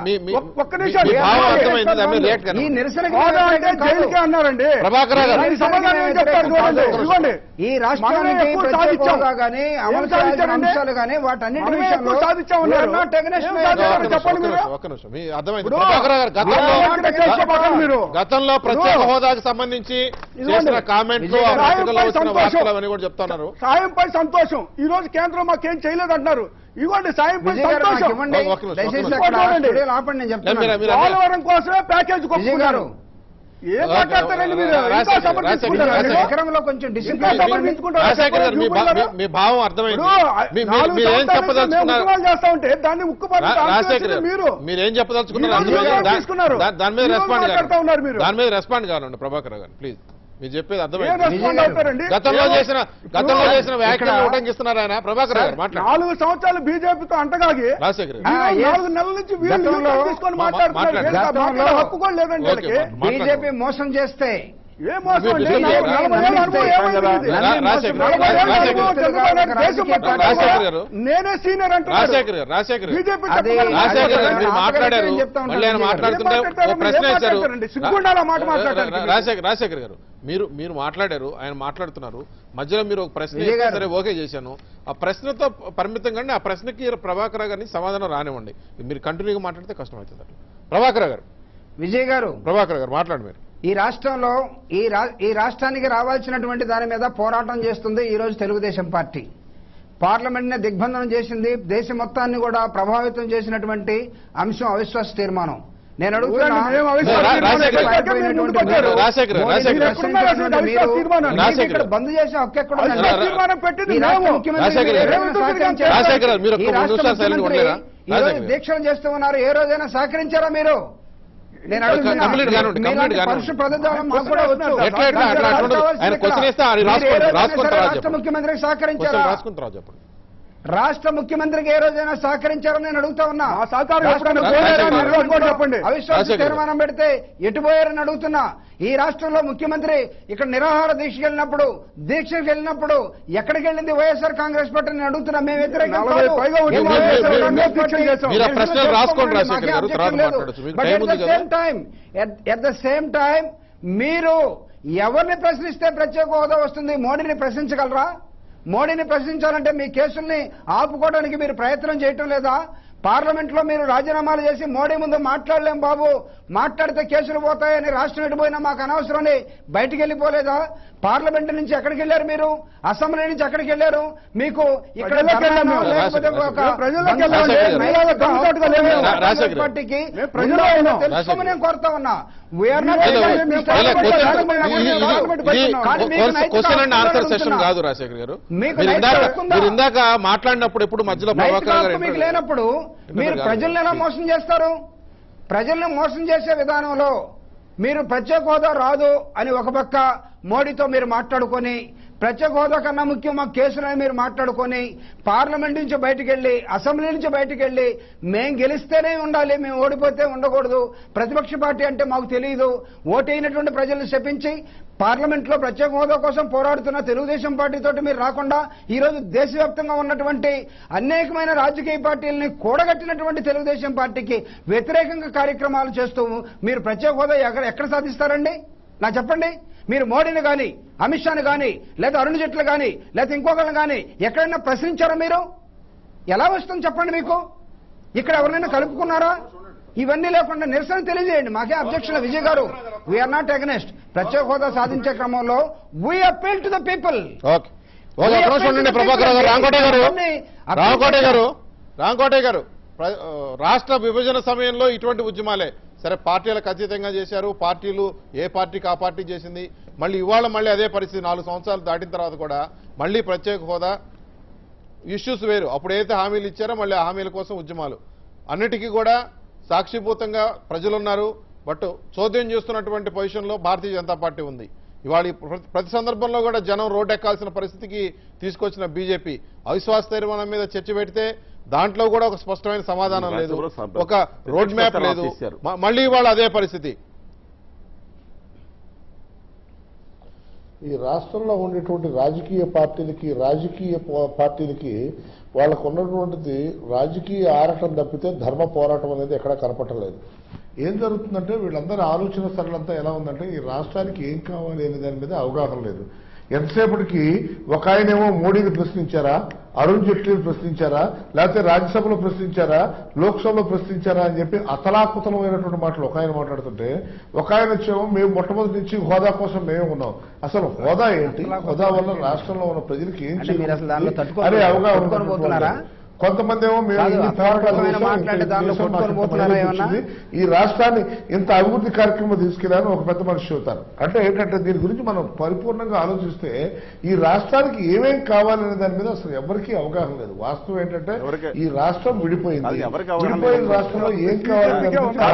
ఒక్క నిమిషం, ఈ నిరసన హోదా అంటే జైలుకే అన్నారండి. సమాధానం ఏం చెప్తారు చూడండి. ఇవ్వండి. ఈ రాష్ట్రానికి ప్రత్యేక హోదా కానీ అమలు చేయాల్సిన అంశాలు కానీ వాటన్నిటి విషయంలో సాధించామన్నారు. చెప్పండి మీరు. ఒక్క నిమిషం మీ అర్థమైంది. ప్రభాకర్ గారు గతంలో ప్రత్యేక హోదాకు సంబంధించి చేసిన కామెంట్లు వార్తలు కూడా చెప్తున్నారు. సాయంపై సంతోషం. ఈ రోజు కేంద్రం మాకేం చేయలేదు అంటున్నారు. ఇవ్వండి సాయంపై సంతోషం. పోలవరం కోసమే ప్యాకేజ్ కొట్టుకున్నారు. ఏం మాట్లాడతారండి మీరు? ఇంకా సమర్పించుకుంటారు. ఎకరంలో కొంచెం మీ భావం అర్థమైంది. మీరేం చెప్పదలుచుకున్నారు చేస్తా ఉంటే దాన్ని ఉక్కుపాటు మీరేం చెప్పదలుచుకున్నారు దాని మీద రెస్పాండ్ కావాలండి ప్రభాకర్ గారు ప్లీజ్. మీరు చెప్పేది అర్థమైంది. గతంలో చేసిన వ్యాఖ్యలు ఉటంకిస్తున్నారు ఆయన. ప్రభాకర్ గారు మాట్లాడారు. 4 సంవత్సరాలు బీజేపీతో అంటగాగి రాజశేఖర్ 4 నెలల నుంచి తీసుకొని మాట్లాడుతున్నారు. హక్కు కూడా లేదండి. బీజేపీ మోసం చేస్తే ఏ మోసం అండి? నేనే సీనియర్ అంటున్నారు. రాజశేఖర్ మీరు మాట్లాడారు. మళ్ళీ ఆయన మాట్లాడుతుంటే ప్రశ్న వేశారు. రాజశేఖర్ గారు మీరు మాట్లాడారు. ఆయన మాట్లాడుతున్నారు. మధ్యలో మీరు ఒక ప్రశ్న సరే ఓకే చేశాను. ఆ ప్రశ్నతో పరిమితంగానే ఆ ప్రశ్నకి ప్రభాకర్ గారిని సమాధానం రానివ్వండి. మీరు కంటిన్యూగా మాట్లాడితే కష్టం అవుతుంది. ప్రభాకర్ గారు విజయ్ గారు ప్రభాకర్ గారు మాట్లాడు. మీరు ఈ రాష్ట్రంలో ఈ రాష్ట్రానికి రావాల్సినటువంటి దాని మీద పోరాటం చేస్తుంది ఈ రోజు తెలుగుదేశం పార్టీ. పార్లమెంట్ ని దిగ్బంధనం చేసింది. దేశం మొత్తాన్ని కూడా ప్రభావితం చేసినటువంటి అంశం అవిశ్వాస తీర్మానం. నేను అడుగుతున్నా బంద్ చేసే హక్కు ఎక్కడ? దీక్షలు చేస్తూ ఉన్నారు. ఏ రోజైనా సహకరించారా మీరు? నేను రాష్ట్ర ముఖ్యమంత్రికి సహకరించారా? రాష్ట్ర ముఖ్యమంత్రికి ఏ రోజైనా సహకరించారని నేను అడుగుతా ఉన్నా. అవిశ్వాస తీర్మానం పెడితే ఎటు పోయారని అడుగుతున్నా. ఈ రాష్ట్రంలో ముఖ్యమంత్రి ఇక్కడ నిరాహార దీక్షకు వెళ్ళినప్పుడు ఎక్కడికి వెళ్ళింది వైఎస్ఆర్ కాంగ్రెస్ పార్టీ నేను అడుగుతున్నా. మేము వ్యతిరేకం ఎట్ ద సేమ్ టైం మీరు ఎవరిని ప్రశ్నిస్తే ప్రత్యేక హోదా వస్తుంది? మోడీని ప్రశ్నించగలరా? మోడీని ప్రశ్నించాలంటే మీ కేసుల్ని ఆపుకోవడానికి మీరు ప్రయత్నం చేయటం లేదా? పార్లమెంట్ లో మీరు రాజీనామాలు చేసి మోడీ ముందు మాట్లాడలేం బాబు, మాట్లాడితే కేసులు పోతాయని రాష్ట్రం ఎడిపోయినా మాకు అనవసరం అని బయటికి వెళ్ళిపోలేదా? పార్లమెంట్ నుంచి ఎక్కడికి వెళ్ళారు మీరు? అసెంబ్లీ నుంచి ఎక్కడికి వెళ్ళారు? మీకు ఇక్కడ పార్టీకి తెలుసుకోమని నేను కోరుతా ఉన్నా. కాదు రాజశేఖర్ గారు, మీరు ఇందాక మాట్లాడినప్పుడు ఎప్పుడు మధ్యలో మీకు లేనప్పుడు మీరు ప్రజల్ని ఎలా మోసం చేస్తారు? ప్రజల్ని మోసం చేసే విధానంలో మీరు ప్రత్యేక హోదా రాదు అని ఒక పక్క మోడీతో మీరు మాట్లాడుకొని, ప్రత్యేక హోదా కన్నా ముఖ్యం మా కేసులని మీరు మాట్లాడుకొని, పార్లమెంట్ నుంచి బయటికి వెళ్ళి అసెంబ్లీ నుంచి బయటికి వెళ్ళి మేం గెలిస్తేనే ఉండాలి, మేము ఓడిపోతే ఉండకూడదు, ప్రతిపక్ష పార్టీ అంటే మాకు తెలియదు, ఓటైనటువంటి ప్రజలను శపించి పార్లమెంట్ లో ప్రత్యేక హోదా కోసం పోరాడుతున్న తెలుగుదేశం పార్టీతోటి మీరు రాకుండా ఈరోజు దేశవ్యాప్తంగా ఉన్నటువంటి అనేకమైన రాజకీయ పార్టీలని కూడగట్టినటువంటి తెలుగుదేశం పార్టీకి వ్యతిరేకంగా కార్యక్రమాలు చేస్తూ మీరు ప్రత్యేక హోదా ఎక్కడ సాధిస్తారండి? నాకు చెప్పండి. మీరు మోడీని కానీ అమిత్ షాని కానీ లేదా అరుణ్ జైట్లీ కానీ లేదా ఇంకొకరిని కానీ ఎక్కడైనా ప్రశ్నించారా? మీరు ఎలా వస్తుంది చెప్పండి? మీకు ఇక్కడ ఎవరినైనా కలుపుకున్నారా? ఇవన్నీ లేకుండా నిరసన తెలియజేయండి. మాకే అబ్జెక్షన్. విజయ్ గారు, వీఆర్ నాట్ అగెనిస్ట్. ప్రత్యేక హోదా సాధించే క్రమంలో we appeal to the people. Ramkote garu, రాష్ట్ర విభజన సమయంలో ఇటువంటి ఉద్యమాలే సరే పార్టీలకు అతీతంగా చేశారు. పార్టీలు ఏ పార్టీకి ఆ పార్టీ చేసింది. మళ్ళీ ఇవాళ మళ్ళీ అదే పరిస్థితి 4 సంవత్సరాలు దాటిన తర్వాత కూడా మళ్ళీ ప్రత్యేక హోదా ఇష్యూస్ వేరు. అప్పుడు ఏదైతే హామీలు ఇచ్చారో మళ్ళీ ఆ హామీల కోసం ఉద్యమాలు. అన్నిటికీ కూడా సాక్షిభూతంగా ప్రజలున్నారు. బట్ చోద్యం చేస్తున్నటువంటి పొజిషన్లో భారతీయ జనతా పార్టీ ఉంది. ఇవాళ ప్రతి సందర్భంలో కూడా జనం రోడ్డు ఎక్కాల్సిన పరిస్థితికి తీసుకొచ్చిన బీజేపీ అవిశ్వాస తీర్మానం మీద చర్చ పెడితే దాంట్లో కూడా ఒక స్పష్టమైన సమాధానం లేదు, ఒక రోడ్ మ్యాప్ లేదు. మళ్ళీ ఇవాళ అదే పరిస్థితి. ఈ రాష్ట్రంలో ఉండేటువంటి రాజకీయ పార్టీలకి వాళ్ళకు ఉన్నటువంటిది రాజకీయ ఆరాటం తప్పితే ధర్మ పోరాటం అనేది ఎక్కడా కనపట్టలేదు. ఏం జరుగుతుందంటే వీళ్ళందరి ఆలోచన సరళంతా ఎలా ఉందంటే ఈ రాష్ట్రానికి ఏం కావాలి అనే దాని మీద అవగాహన లేదు. ఎంతసేపటికి ఒక ఆయనేమో మోడీని ప్రశ్నించారా, అరుణ్ జైట్లీని ప్రశ్నించారా, లేకపోతే రాజ్యసభలో ప్రశ్నించారా, లోక్సభలో ప్రశ్నించారా అని చెప్పి అతలాకుతలమైనటువంటి మాటలు ఒక ఆయన మాట్లాడుతుంటే, ఒక ఆయన వచ్చేమో మేము మొట్టమొదటి నుంచి హోదా కోసం మేమే ఉన్నాం. అసలు హోదా ఏంటి, హోదా వల్ల రాష్ట్రంలో ఉన్న ప్రజలకి ఏం చేయాలి అనే అవగాహన. కొంతమంది ఏమో ఈ రాష్ట్రాన్ని ఇంత అభివృద్ధి కార్యక్రమం తీసుకెళ్లాలని ఒక పెద్ద మనిషి అవుతారు. అంటే ఏంటంటే దీని గురించి మనం పరిపూర్ణంగా ఆలోచిస్తే ఈ రాష్ట్రానికి ఏమేం కావాలనే దాని మీద అసలు ఎవరికీ అవగాహన లేదు. వాస్తవం ఏంటంటే ఈ రాష్ట్రం విడిపోయింది, విడిపోయిన రాష్ట్రంలో ఏం కావాలని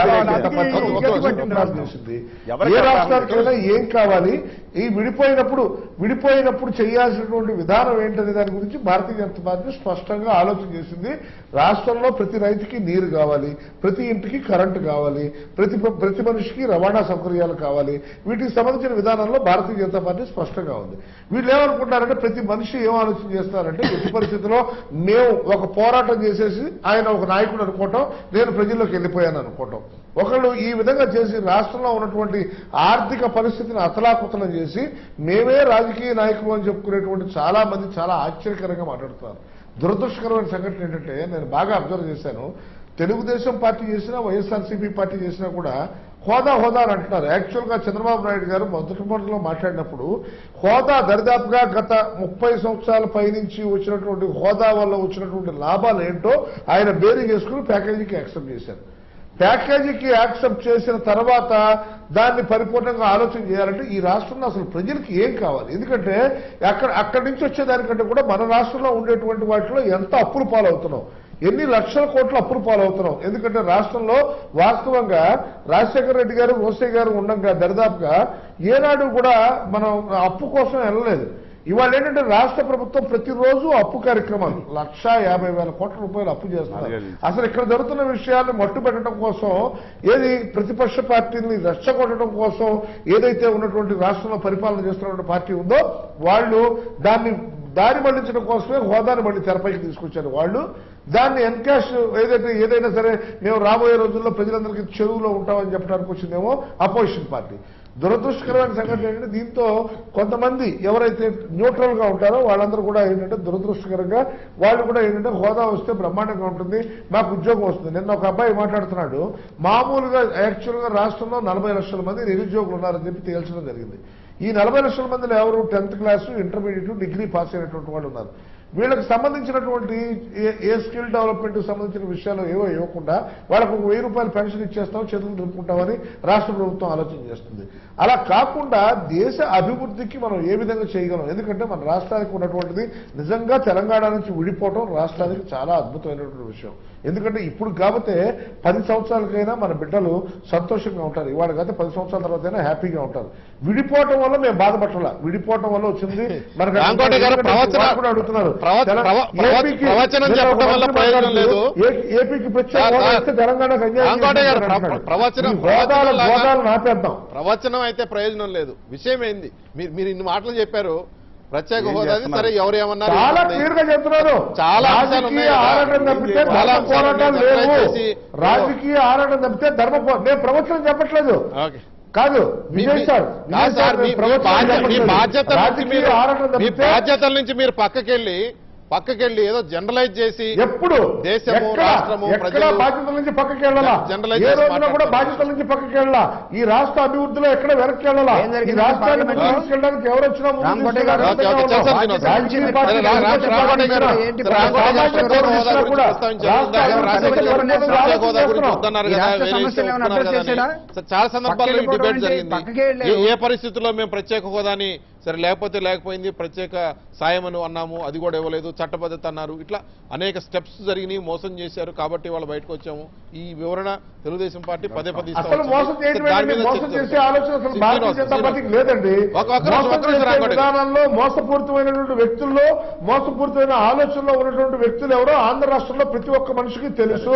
చేసింది, ఏ రాష్ట్రానికైనా ఏం కావాలి, ఈ విడిపోయినప్పుడు చేయాల్సినటువంటి విధానం ఏంటనే దాని గురించి భారతీయ జనతా పార్టీ స్పష్టంగా ఆలోచన చేసింది. రాష్ట్రంలో ప్రతి రైతుకి నీరు కావాలి, ప్రతి ఇంటికి కరెంటు కావాలి, ప్రతి మనిషికి రవాణా సౌకర్యాలు కావాలి. వీటికి సంబంధించిన విధానంలో భారతీయ జనతా పార్టీ స్పష్టంగా ఉంది. వీళ్ళు ఏమనుకుంటారంటే ప్రతి మనిషి ఏం ఆలోచన చేస్తారంటే ఎట్టి పరిస్థితుల్లో మేము ఒక పోరాటం చేసేసి ఆయన ఒక నాయకుడు అనుకోవటం, నేను ప్రజల్లోకి వెళ్ళిపోయాను అనుకోవటం. ఒకళ్ళు ఈ విధంగా చేసి రాష్ట్రంలో ఉన్నటువంటి ఆర్థిక పరిస్థితిని అతలాకుతలం చేసి మేమే రాజకీయ నాయకులు అని చెప్పుకునేటువంటి చాలా మంది చాలా ఆశ్చర్యకరంగా మాట్లాడుతున్నారు. దురదృష్టకరమైన సంఘటన ఏంటంటే నేను బాగా అబ్జర్వ్ చేశాను. తెలుగుదేశం పార్టీ చేసినా వైఎస్ఆర్సీపీ పార్టీ చేసినా కూడా హోదా అని అంటున్నారు. యాక్చువల్గా చంద్రబాబు నాయుడు గారు మొదటిలో మాట్లాడినప్పుడు హోదా దరిదాపుగా గత 30 సంవత్సరాల పైనుంచి వచ్చినటువంటి హోదా వల్ల వచ్చినటువంటి లాభాలు ఏంటో ఆయన బేరీ చేసుకుని ప్యాకేజీకి యాక్సెప్ట్ చేశారు. ప్యాకేజీకి యాక్సెప్ట్ చేసిన తర్వాత దాన్ని పరిపూర్ణంగా ఆలోచన చేయాలంటే ఈ రాష్ట్రంలో అసలు ప్రజలకి ఏం కావాలి. ఎందుకంటే అక్కడి నుంచి వచ్చేదానికంటే కూడా మన రాష్ట్రంలో ఉండేటువంటి వాటిలో ఎంత అప్పులు పాలవుతున్నాం, ఎన్ని లక్షల కోట్ల అప్పులు పాలవుతున్నాం. ఎందుకంటే రాష్ట్రంలో వాస్తవంగా రాజశేఖర రెడ్డి గారు, రోసయ్య గారు ఉండగా దరిదాపుగా ఏనాడు కూడా మనం అప్పు కోసం వెళ్ళలేదు. ఇవాళ ఏంటంటే రాష్ట్ర ప్రభుత్వం ప్రతిరోజు అప్పు కార్యక్రమాలు 1,50,000 కోట్ల రూపాయలు అప్పు చేస్తున్నారు. అసలు ఇక్కడ జరుగుతున్న విషయాన్ని మట్టుపెట్టడం కోసం, ఏది ప్రతిపక్ష పార్టీని రెచ్చగొట్టడం కోసం ఏదైతే ఉన్నటువంటి రాష్ట్రంలో పరిపాలన చేస్తున్నటువంటి పార్టీ ఉందో వాళ్ళు దాన్ని దారి మళ్లించడం కోసమే హోదాని మళ్ళీ తెరపైకి తీసుకొచ్చారు. వాళ్ళు దాన్ని ఎన్కాష్ ఏదైనా సరే మేము రాబోయే రోజుల్లో ప్రజలందరికీ చెరువులో ఉంటామని చెప్పడానికి వచ్చిందేమో అపోజిషన్ పార్టీ. దురదృష్టకరమైన సంఘటన ఏంటంటే దీంతో కొంతమంది ఎవరైతే న్యూట్రల్ గా ఉంటారో వాళ్ళందరూ కూడా ఏంటంటే దురదృష్టకరంగా వాళ్ళు కూడా ఏంటంటే హోదా వస్తే బ్రహ్మాండంగా ఉంటుంది, మాకు ఉద్యోగం వస్తుంది. నిన్న ఒక అబ్బాయి మాట్లాడుతున్నాడు, మామూలుగా యాక్చువల్గా రాష్ట్రంలో 40 లక్షల మంది నిరుద్యోగులు ఉన్నారని చెప్పి తేల్చడం జరిగింది. ఈ 40 లక్షల మందిలో ఎవరు 10th class, intermediate, degree pass అయినటువంటి వాళ్ళు ఉన్నారు. వీళ్ళకి సంబంధించినటువంటి ఏ స్కిల్ డెవలప్మెంట్ సంబంధించిన విషయాలు ఏవో ఇవ్వకుండా వాళ్ళకు 1,000 రూపాయలు పెన్షన్ ఇచ్చేస్తాం, చేతులు నిలుపుకుంటామని రాష్ట్ర ప్రభుత్వం ఆలోచన చేస్తుంది. అలా కాకుండా దేశ అభివృద్ధికి మనం ఏ విధంగా చేయగలం, ఎందుకంటే మన రాష్ట్రానికి ఉన్నటువంటిది నిజంగా తెలంగాణ నుంచి విడిపోవడం రాష్ట్రానికి చాలా అద్భుతమైనటువంటి విషయం. ఎందుకంటే ఇప్పుడు కాకపోతే 10 సంవత్సరాలకైనా మన బిడ్డలు సంతోషంగా ఉంటారు, ఇవాళ కాకపోతే 10 సంవత్సరాల తర్వాత అయినా హ్యాపీగా ఉంటారు. విడిపోవటం వల్ల మేము బాధపడాల, విడిపోవటం వల్ల వచ్చింది మనకు అడుగుతున్నారు ఏపీకి ప్రత్యేక తెలంగాణకు హోదాలు ఆపేద్దాం. ప్రవచనం అయితే ప్రయోజనం లేదు. విషయం ఏంది, మీరు ఇన్ని మాటలు చెప్పారు, ప్రత్యేక హోదా సరే ఎవరు ఏమన్నారు, చాలా క్లియర్ గా చెప్తున్నారు. చాలా రాజకీయ ఆరాటం తప్పితే ధర్మ పోరాటాలు లేవు, రాజకీయ ఆరాటం తప్పితే ధర్మ నేను ప్రవచనం చెప్పట్లేదు కాదు విజయ్ సార్, బాధ్యతల నుంచి మీరు పక్కకెళ్ళి ఏదో జనరలైజ్ చేసి ఎప్పుడు దేశము రాష్ట్రము బాధ్యతల నుంచి పక్కకి వెళ్ళాలా, ఏ రోజున కూడా బాధ్యతల నుంచి పక్కకి వెళ్ళాలా, ఈ రాష్ట్ర అభివృద్ధిలో ఎక్కడ వెనక్కి వెళ్ళాలా, ఈ రాష్ట్రాన్ని తీసుకెళ్ళడానికి ఎవరు వచ్చినా చాలా సందర్భాల్లో ఈ డిబేట్ జరిగింది. ఏ పరిస్థితుల్లో మేము ప్రత్యేక హోదాని సరే లేకపోయింది, ప్రత్యేక సాయం అని అన్నాము, అది కూడా ఇవ్వలేదు, చట్టబద్ధత అన్నారు, ఇట్లా అనేక స్టెప్స్ జరిగినాయి, మోసం చేశారు కాబట్టి వాళ్ళు బయటకు వచ్చాము. ఈ వివరణ తెలుగుదేశం పార్టీ పదే మోసం చేసే ఆలోచన అసలు భారతీయ జనతా పార్టీకి లేదండి. విధానంలో మోసపూరితమైనటువంటి వ్యక్తుల్లో, మోసపూరితమైన ఆలోచనలో ఉన్నటువంటి వ్యక్తులు ఎవరో ఆంధ్ర రాష్ట్రంలో ప్రతి ఒక్క మనిషికి తెలుసు.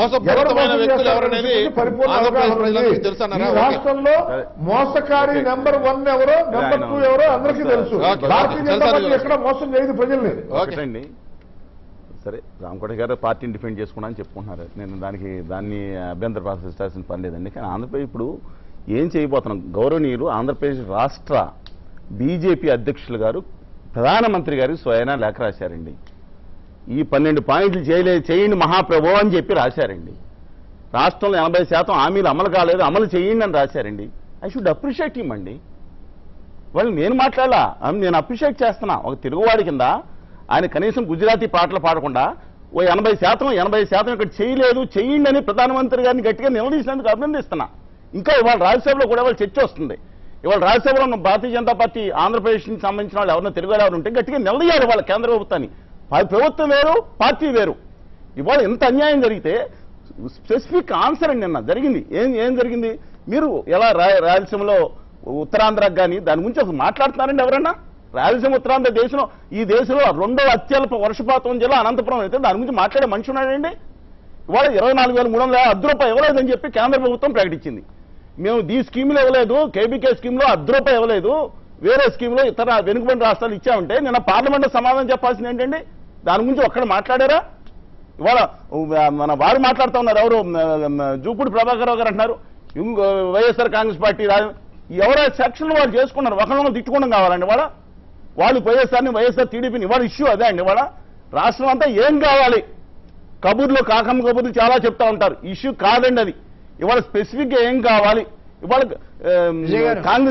రాష్ట్రంలో మోసకారి నెంబర్ 1 ఎవరో, నెంబర్ 2 ఎవరో అందరికీ తెలుసు. భారతీయ జనతా పార్టీ ఎక్కడ మోసం చేయదు ప్రజల్ని. సరే రామకోట గారు పార్టీని డిఫెండ్ చేసుకున్నా అని చెప్పుకుంటున్నారు. నేను దాన్ని అభ్యంతర ప్రదర్శించాల్సిన పని లేదండి. కానీ ఆంధ్రప్రదేశ్ ఇప్పుడు ఏం చేయబోతున్నాం? గౌరవనీయులు ఆంధ్రప్రదేశ్ రాష్ట్ర బీజేపీ అధ్యక్షులు గారు ప్రధానమంత్రి గారు స్వయానా లేఖ రాశారండి. ఈ 12 పాయింట్లు చేయండి మహాప్రభు అని చెప్పి రాశారండి. రాష్ట్రంలో 80% హామీలు అమలు కాలేదు, అమలు చేయండి అని రాశారండి. ఐ షుడ్ అప్రిషియేట్ హిమ్ అండి. వాళ్ళు నేను మాట్లాడాలా, నేను అప్రిషియేట్ చేస్తున్నా. ఒక తెలుగువాడి కింద ఆయన కనీసం గుజరాతీ పాటలు పాడకుండా ఓ 80% ఇక్కడ చేయలేదు, చేయండి అని ప్రధానమంత్రి గారిని గట్టిగా నిలదీసినందుకు అభినందిస్తున్నా. ఇంకా ఇవాళ రాజ్యసభలో కూడా ఇవాళ చర్చ వస్తుంది. ఇవాళ రాజ్యసభలో ఉన్న భారతీయ జనతా పార్టీ ఆంధ్రప్రదేశ్కి సంబంధించిన వాళ్ళు ఎవరైనా తెలుగు ఎవరు ఉంటే గట్టిగా నిలదీయాలి వాళ్ళ కేంద్ర ప్రభుత్వాన్ని. ప్రభుత్వం వేరు, పార్టీ వేరు. ఇవాళ ఎంత అన్యాయం జరిగితే స్పెసిఫిక్ ఆన్సర్ అండి. నిన్న జరిగింది ఏం జరిగింది? మీరు ఎలా రాయలసీమలో ఉత్తరాంధ్రకు కానీ దాని గురించి అసలు మాట్లాడుతున్నారండి ఎవరన్నా? రాయలసీమ ఉత్తరాంధ్ర ఈ దేశంలో 2వ అత్యల్ప వర్షపాతం జిల్లా అనంతపురం అయితే దాని గురించి మాట్లాడే మనిషి ఉన్నాడండి? ఇవాళ 24,300 అర్ధ రూపాయి ఇవ్వలేదని చెప్పి కేంద్ర ప్రభుత్వం ప్రకటించింది. మేము ఈ స్కీమ్లో ఇవ్వలేదు, కేబీకే స్కీమ్లో అర్ధ రూపాయి ఇవ్వలేదు, వేరే స్కీమ్లో ఇతర వెనుకబడిన రాష్ట్రాలు ఇచ్చామంటే నిన్న పార్లమెంట్లో సమాధానం చెప్పాల్సింది ఏంటండి? దాని గురించి ఒక్కడ మాట్లాడారా? ఇవాళ మన వారు మాట్లాడుతూ ఉన్నారు. ఎవరు జూపూడి ప్రభాకర్ రావు గారు అంటున్నారు వైఎస్ఆర్ కాంగ్రెస్ పార్టీ ఎవరో సెక్షన్లు వాళ్ళు చేసుకున్నారు. ఒకరిని తిట్టుకోవడం కావాలండి వాళ్ళు వైఎస్ఆర్ టీడీపీని ఇవాళ ఇష్యూ అదే అండి. ఇవాళ రాష్ట్రం అంతా ఏం కావాలి? కబుర్లు కాకమ్మ కబుర్లు చాలా చెప్తా ఉంటారు. ఇష్యూ కాదండి అది. ఇవాళ స్పెసిఫిక్ గా ఏం కావాలి? ఇవాళ కాంగ్రెస్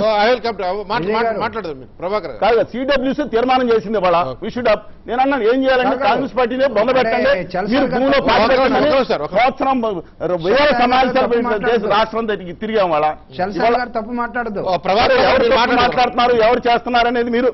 కాదు సిడబ్ల్యూసీ తీర్మానం చేసింది. ఇవాళ విషుడ్ నేను అన్నాను ఏం చేయాలంటే కాంగ్రెస్ పార్టీనే బొమ్మ పెట్టండి, మీరు భూమిలో సంవత్సరం వేల సమావేశాలు రాష్ట్రం తిరిగాం. వాళ్ళ తప్పు మాట్లాడదు, ఎవరు మాట్లాడుతున్నారు, ఎవరు చేస్తున్నారు అనేది మీరు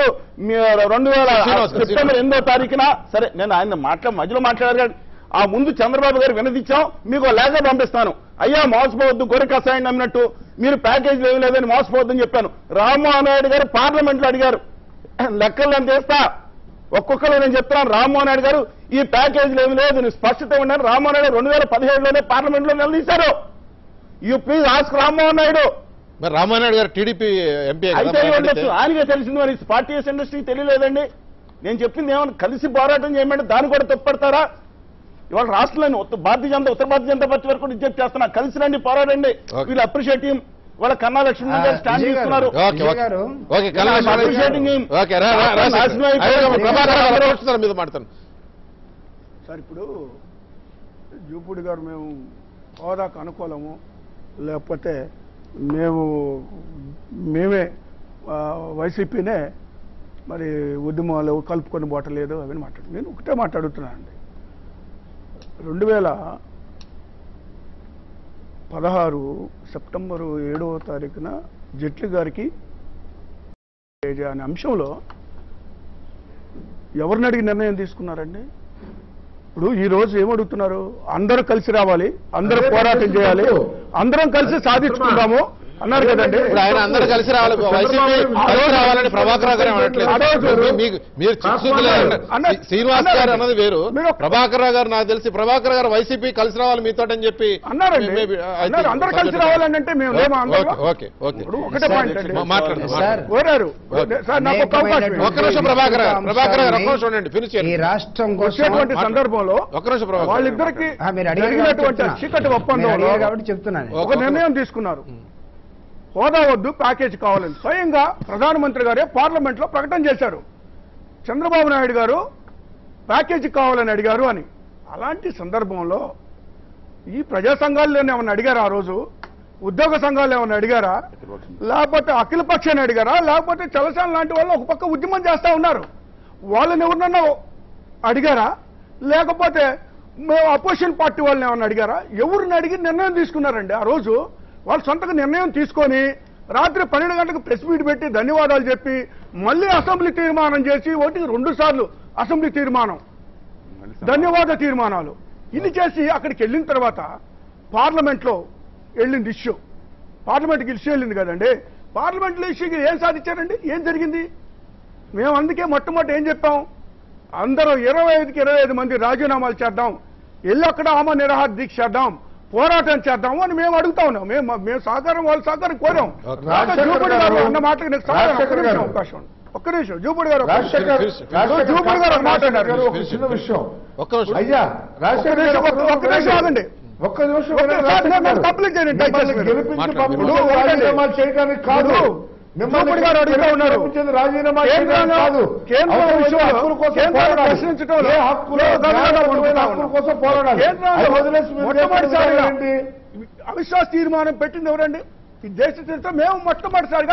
2000 సెప్టెంబర్ 8వ తారీఖున సరే నేను ఆయన మధ్యలో మాట్లాడారు. ఆ ముందు చంద్రబాబు గారు వినదిచ్చాం, మీకు లేఖ పంపిస్తాను, అయ్యా మోసపోవద్దు, గొర్రె కషాయం నమ్మినట్టు మీరు ప్యాకేజీలు ఏమి లేదని మోసపోవద్దని చెప్పాను. రామ్మోహన్ నాయుడు గారు పార్లమెంట్లో అడిగారు, లెక్కలు నేను తీస్తా, ఒక్కొక్కరు నేను చెప్తున్నాను. రామ్మోహన్ నాయుడు గారు ఈ ప్యాకేజీలు ఏమి లేదు నేను స్పష్టత ఉన్నారు. రామ్మోహన్ నాయుడు 2017లోనే పార్లమెంట్లో నిలదీశారు. You please ask Rammohan Naidu. మరి రామ్మోహన్ నాయుడు గారు టీడీపీ ఎంపీ అయితే ఉండొచ్చు, ఆయనకే తెలిసింది. మరి పార్టీ ఇండస్ట్రీకి తెలియలేదండి. నేను చెప్పింది ఏమన్నా కలిసి పోరాటం చేయమంటే దాన్ని కూడా తప్పుపడతారా? ఇవాళ రాష్ట్రంలోని ఉత్తర భారతీయ జనతా పార్టీ వరకు విజ్ఞప్తి చేస్తున్నా, కలిసి రండి, పోరాడండి. వీళ్ళు అప్రిషియేట్ ఇవాళ కన్నా లక్ష్మణ్ గారు స్టాండ్ తీసుకున్నారు. సార్ ఇప్పుడు జూపూడి గారు మేము హోదాకు అనుకూలము, లేకపోతే మేమే వైసీపీనే మరి ఉద్యమాలు కలుపుకొని పోవట్లేదు అవన్నీ మాట్లాడు. నేను ఒకటే మాట్లాడుతున్నానండి. 2016 సెప్టెంబరు 7వ తారీఖున జైట్లీ గారికి అనే అంశంలో ఎవరిని అడిగి నిర్ణయం తీసుకున్నారండి? ఇప్పుడు ఈ రోజు ఏమడుగుతున్నారు? అందరూ కలిసి రావాలి, అందరూ పోరాటం చేయాలి, అందరం కలిసి సాధించుకుందాము అన్నారు కదండి. ఇప్పుడు ఆయన అందరూ కలిసి రావాలి, వైసీపీ కలిసి రావాలని ప్రభాకర్ గారు మీరు శ్రీనివాస్ గారు అన్నది వేరు. ప్రభాకర్ గారు నాకు తెలిసి ప్రభాకర్ గారు వైసీపీ కలిసి రావాలి మీతో అని చెప్పి అన్నారండి. అందరూ కలిసి రావాలని అంటే మేము ఒకటే పాయింట్ కోరారు. ఒక్క నిమిషం ప్రభాకర్ గారు ఒక్క నిమిషం ఉండండి, ఫినిష్ చేయండి. ఈ రాష్ట్రం వచ్చేటువంటి సందర్భంలో ఒక్క నిమిషం వాళ్ళిద్దరికి జరిగినటువంటి చీకటి ఒప్పందంలో కాబట్టి చెప్తున్నాను, ఒక నిర్ణయం తీసుకున్నారు. హోదా వద్దు, ప్యాకేజ్ కావాలని స్వయంగా ప్రధానమంత్రి గారే పార్లమెంట్లో ప్రకటన చేశారు. చంద్రబాబు నాయుడు గారు ప్యాకేజీ కావాలని అడిగారు అని. అలాంటి సందర్భంలో ఈ ప్రజా సంఘాలను ఏమన్నా అడిగారా? ఆ రోజు ఉద్యోగ సంఘాలు ఏమన్నా అడిగారా? లేకపోతే అఖిల పక్షాన్ని అడిగారా? లేకపోతే చలసాని లాంటి వాళ్ళు ఒక పక్క ఉద్యమం చేస్తా ఉన్నారు, వాళ్ళని ఎవరినన్నా అడిగారా? లేకపోతే అపోజిషన్ పార్టీ వాళ్ళని ఏమన్నా అడిగారా? ఎవరిని అడిగి నిర్ణయం తీసుకున్నారండి? ఆ రోజు వాళ్ళు సొంతగా నిర్ణయం తీసుకొని రాత్రి 12 గంటలకు ప్రెస్ మీట్ పెట్టి ధన్యవాదాలు చెప్పి మళ్ళీ అసెంబ్లీ తీర్మానం చేసి 1-2 సార్లు అసెంబ్లీ తీర్మానం, ధన్యవాద తీర్మానాలు ఇది చేసి అక్కడికి వెళ్ళిన తర్వాత పార్లమెంట్లో వెళ్ళింది ఇష్యూ. పార్లమెంట్కి ఇష్యూ వెళ్ళింది కదండి. పార్లమెంట్లో ఇష్యూకి ఏం సాధించారండి? ఏం జరిగింది? మేము అందుకే మొట్టమొదటి ఏం చెప్పాం? అందరూ 25కి 25 మంది రాజీనామాలు చేద్దాం, వెళ్ళి అక్కడ ఆమె నిరాహార దీక్ష చేద్దాం, పోరాటం చేద్దాము అని మేము అడుగుతా ఉన్నాం. మేము సహకారం వాళ్ళ సహకారం కోరాం. అన్న మాటకి అవకాశం ఒక్క నిమిషం జూపూడి గారు రాజశేఖర్ జూపూడి గారు ఒక మాట అన్నారు. ఒక చిన్న విషయం ఒక్క నిమిషం. అయ్యా రాజశేఖర్ గారు ఒక్క నిమిషం ఆగండి. ఒక్క నిమిషం కంప్లీట్ చేయండి. గెలిపించి పంపించి రాజీనామాలు చేయడానికి కాదు, జూపూడి గారు అడుగుతా ఉన్నారు. రాజీనామా చేయడానికి కాదు, హక్కుల కోసం పోరాడాలి. ఏ హక్కుల కోసం పోరాడాలి. అవిశ్వాస తీర్మానం పెట్టింది ఎవరండి? ఈ దేశ చరిత్ర మేము మొట్టమొదటిసారిగా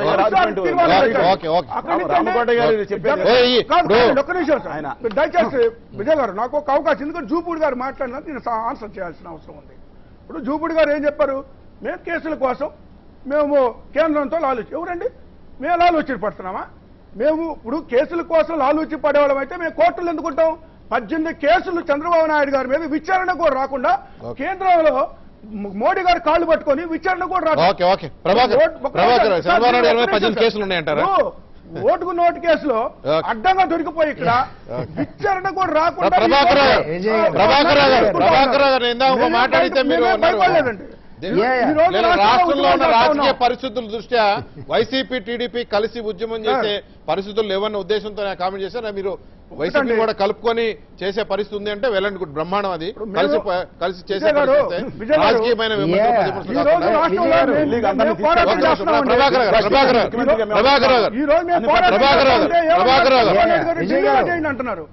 ఒక్క నిమిషం సార్, దయచేసి విజయ్ గారు నాకు ఒక అవకాశం, ఎందుకంటే జూపూడి గారు మాట్లాడినా నేను ఆన్సర్ చేయాల్సిన అవసరం ఉంది. ఇప్పుడు జూపూడి గారు ఏం చెప్పారు? మేము కేసుల కోసం మేము కేంద్రంతో లాలూచి. ఎవరండి? మేము లాలూచి పడుతున్నామా? మేము ఇప్పుడు కేసుల కోసం లాలూచి పడేవాళ్ళం అయితే మేము కోర్టులు ఎందుకుంటాం? 18 కేసులు చంద్రబాబు నాయుడు గారి మీద విచారణ కూడా రాకుండా కేంద్రంలో మోడీ గారు కాళ్ళు పట్టుకొని విచారణ కూడా ఓటుకు నోటు కేసులో అడ్డంగా దొరికిపోయి ఇక్కడ విచారణ కూడా రాకుండా భయపడలేదండి. రాష్ట్రంలో ఉన్న రాజకీయ పరిస్థితుల దృష్ట్యా వైసీపీ టీడీపీ కలిసి ఉద్యమం చేసే పరిస్థితులు లేవన్న ఉద్దేశంతో కామెంట్ చేశారు. మీరు వైసీపీ కూడా కలుపుకొని చేసే పరిస్థితి ఉంది అంటే వెల్ అండ్ గుడ్, బ్రహ్మాండం. అది కలిసి చేసే రాజకీయమైన అంటున్నారు.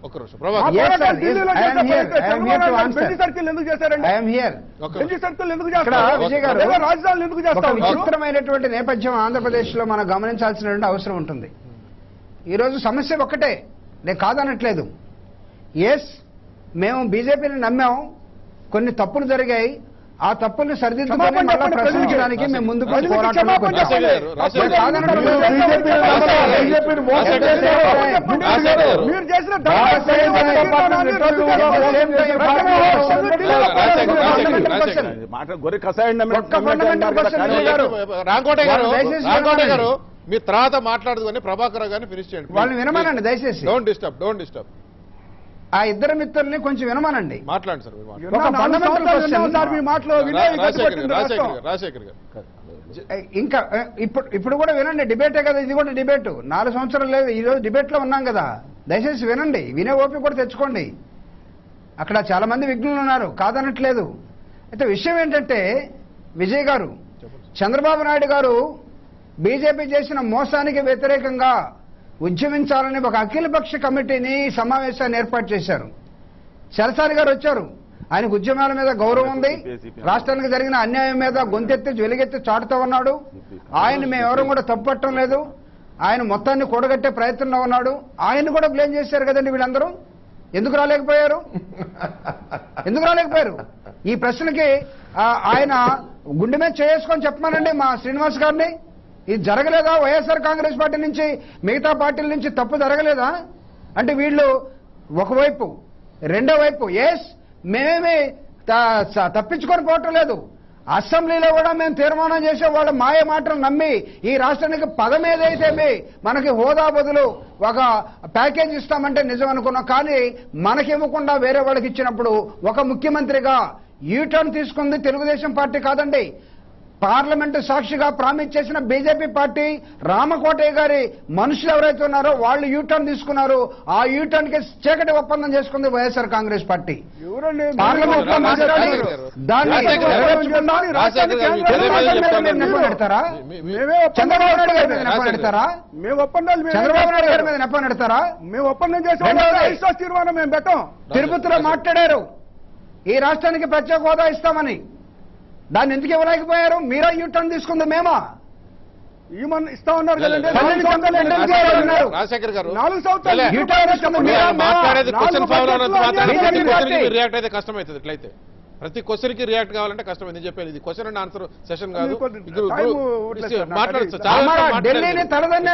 సర్కిల్ ఎందుకు చేశారండి? సర్కిల్ ఎందుకు చేస్తారు? రాజధానులు ఎందుకు చేస్తారు? విచిత్రమైనటువంటి నేపథ్యం ఆంధ్రప్రదేశ్ లో మనం గమనించాల్సినటువంటి అవసరం ఉంటుంది. ఈరోజు సమస్య ఒక్కటే, నేను కాదనట్లేదు. ఎస్, మేము బీజేపీని నమ్మాం, కొన్ని తప్పులు జరిగాయి, ఆ తప్పుల్ని సరిదిద్దుకొని మళ్ళా ప్రశ్నించడానికి మేము ముందుకు పోరాటంలోకి వచ్చాం. రాంకోటే గారు మీ తర్వాత మాట్లాడుకొని ప్రభాకర్ గారిని ఫినిష్ చేయండి. వాళ్ళని వినమానండి దయచేసి. Don't disturb. ఆ ఇద్దరు మిత్రుల్ని కొంచెం వినమానండి. మాట్లాడండి సార్. రాజశేఖర్ గారు ఇంకా ఇప్పుడు కూడా వినండి. డిబేటే కదా, ఇది కూడా డిబేట్. 4 సంవత్సరాలు లేదు, ఈ రోజు డిబేట్ లో ఉన్నాం కదా, దయచేసి వినండి. వినే ఓపిక కూడా తెచ్చుకోండి. అక్కడ చాలా మంది విఘ్నులు ఉన్నారు, కాదనట్లేదు. అయితే విషయం ఏంటంటే, విజయ్ గారు, చంద్రబాబు నాయుడు గారు బీజేపీ చేసిన మోసానికి వ్యతిరేకంగా ఉద్యమించాలని ఒక అఖిలపక్ష కమిటీని సమావేశాన్ని ఏర్పాటు చేశారు. చలసాని గారు వచ్చారు. ఆయనకు ఉద్యమాల మీద గౌరవం ఉంది, రాష్ట్రానికి జరిగిన అన్యాయం మీద గొంతెత్తి వెలుగెత్తి చాటుతూ ఉన్నాడు. ఆయన మేమెవరం కూడా తప్పుపట్టడం లేదు. ఆయన మొత్తాన్ని కూడగట్టే ప్రయత్నంలో ఉన్నాడు. ఆయన కూడా బ్లేమ్ చేశారు కదండి వీళ్ళందరూ. ఎందుకు రాలేకపోయారు? ఈ ప్రశ్నకి ఆయన గుండె మీద చేసుకొని చెప్పమానండి మా శ్రీనివాస్ గారిని. ఇది జరగలేదా? వైఎస్ఆర్ కాంగ్రెస్ పార్టీ నుంచి మిగతా పార్టీల నుంచి తప్పు జరగలేదా? అంటే వీళ్ళు ఒకవైపు, రెండో వైపు ఎస్ మేమేమి తప్పించుకొని పోవటం లేదు. అసెంబ్లీలో కూడా మేము తీర్మానం చేసే వాళ్ళ మాయ మాటలు నమ్మి ఈ రాష్ట్రానికి పదం ఏదైతే మనకి హోదా బదులు ఒక ప్యాకేజ్ ఇస్తామంటే నిజం అనుకున్నాం. కానీ మనకివ్వకుండా వేరే వాళ్ళకి ఇచ్చినప్పుడు ఒక ముఖ్యమంత్రిగా యూటర్న్ తీసుకుంది తెలుగుదేశం పార్టీ కాదండి. పార్లమెంటు సాక్షిగా ప్రామిస్ చేసిన బీజేపీ పార్టీ, రామకోటయ్య గారి మనుషులు ఎవరైతే ఉన్నారో వాళ్ళు యూటర్న్ తీసుకున్నారు. ఆ యూటర్న్ కి చీకటి ఒప్పందం చేసుకుంది వైఎస్ఆర్ కాంగ్రెస్ పార్టీ. పార్లమెంట్ లో మాట్లాడి దాన్ని నెప్పనెడతారా? చంద్రబాబు నాయుడు గారి మీద నెప్పనెడతారా? చంద్రబాబు నాయుడు గారి మీద నెప్పనెడతారా? మేము ఒప్పందం చేసి తీర్మానం మేము పెట్టాం. తిరుపతిలో మాట్లాడారు ఈ రాష్ట్రానికి ప్రత్యేక హోదా ఇస్తామని. దాన్ని ఎందుకు ఇవ్వలేకపోయారు? మీరా యూటర్న్ తీసుకుంది మేమా? ఇస్తా ఉన్నారు కదండి. రాజశేఖర్ గారు మాట్లాడేది రియాక్ట్ అయితే కష్టమవుతుంది. ఇట్లయితే ప్రతి క్వశ్చన్ కి రియాక్ట్ కావాలంటే కష్టమైంది. చెప్పాను, ఇది క్వశ్చన్ అండ్ ఆన్సర్ సెషన్ కాదు. ఢిల్లీని తలదన్నే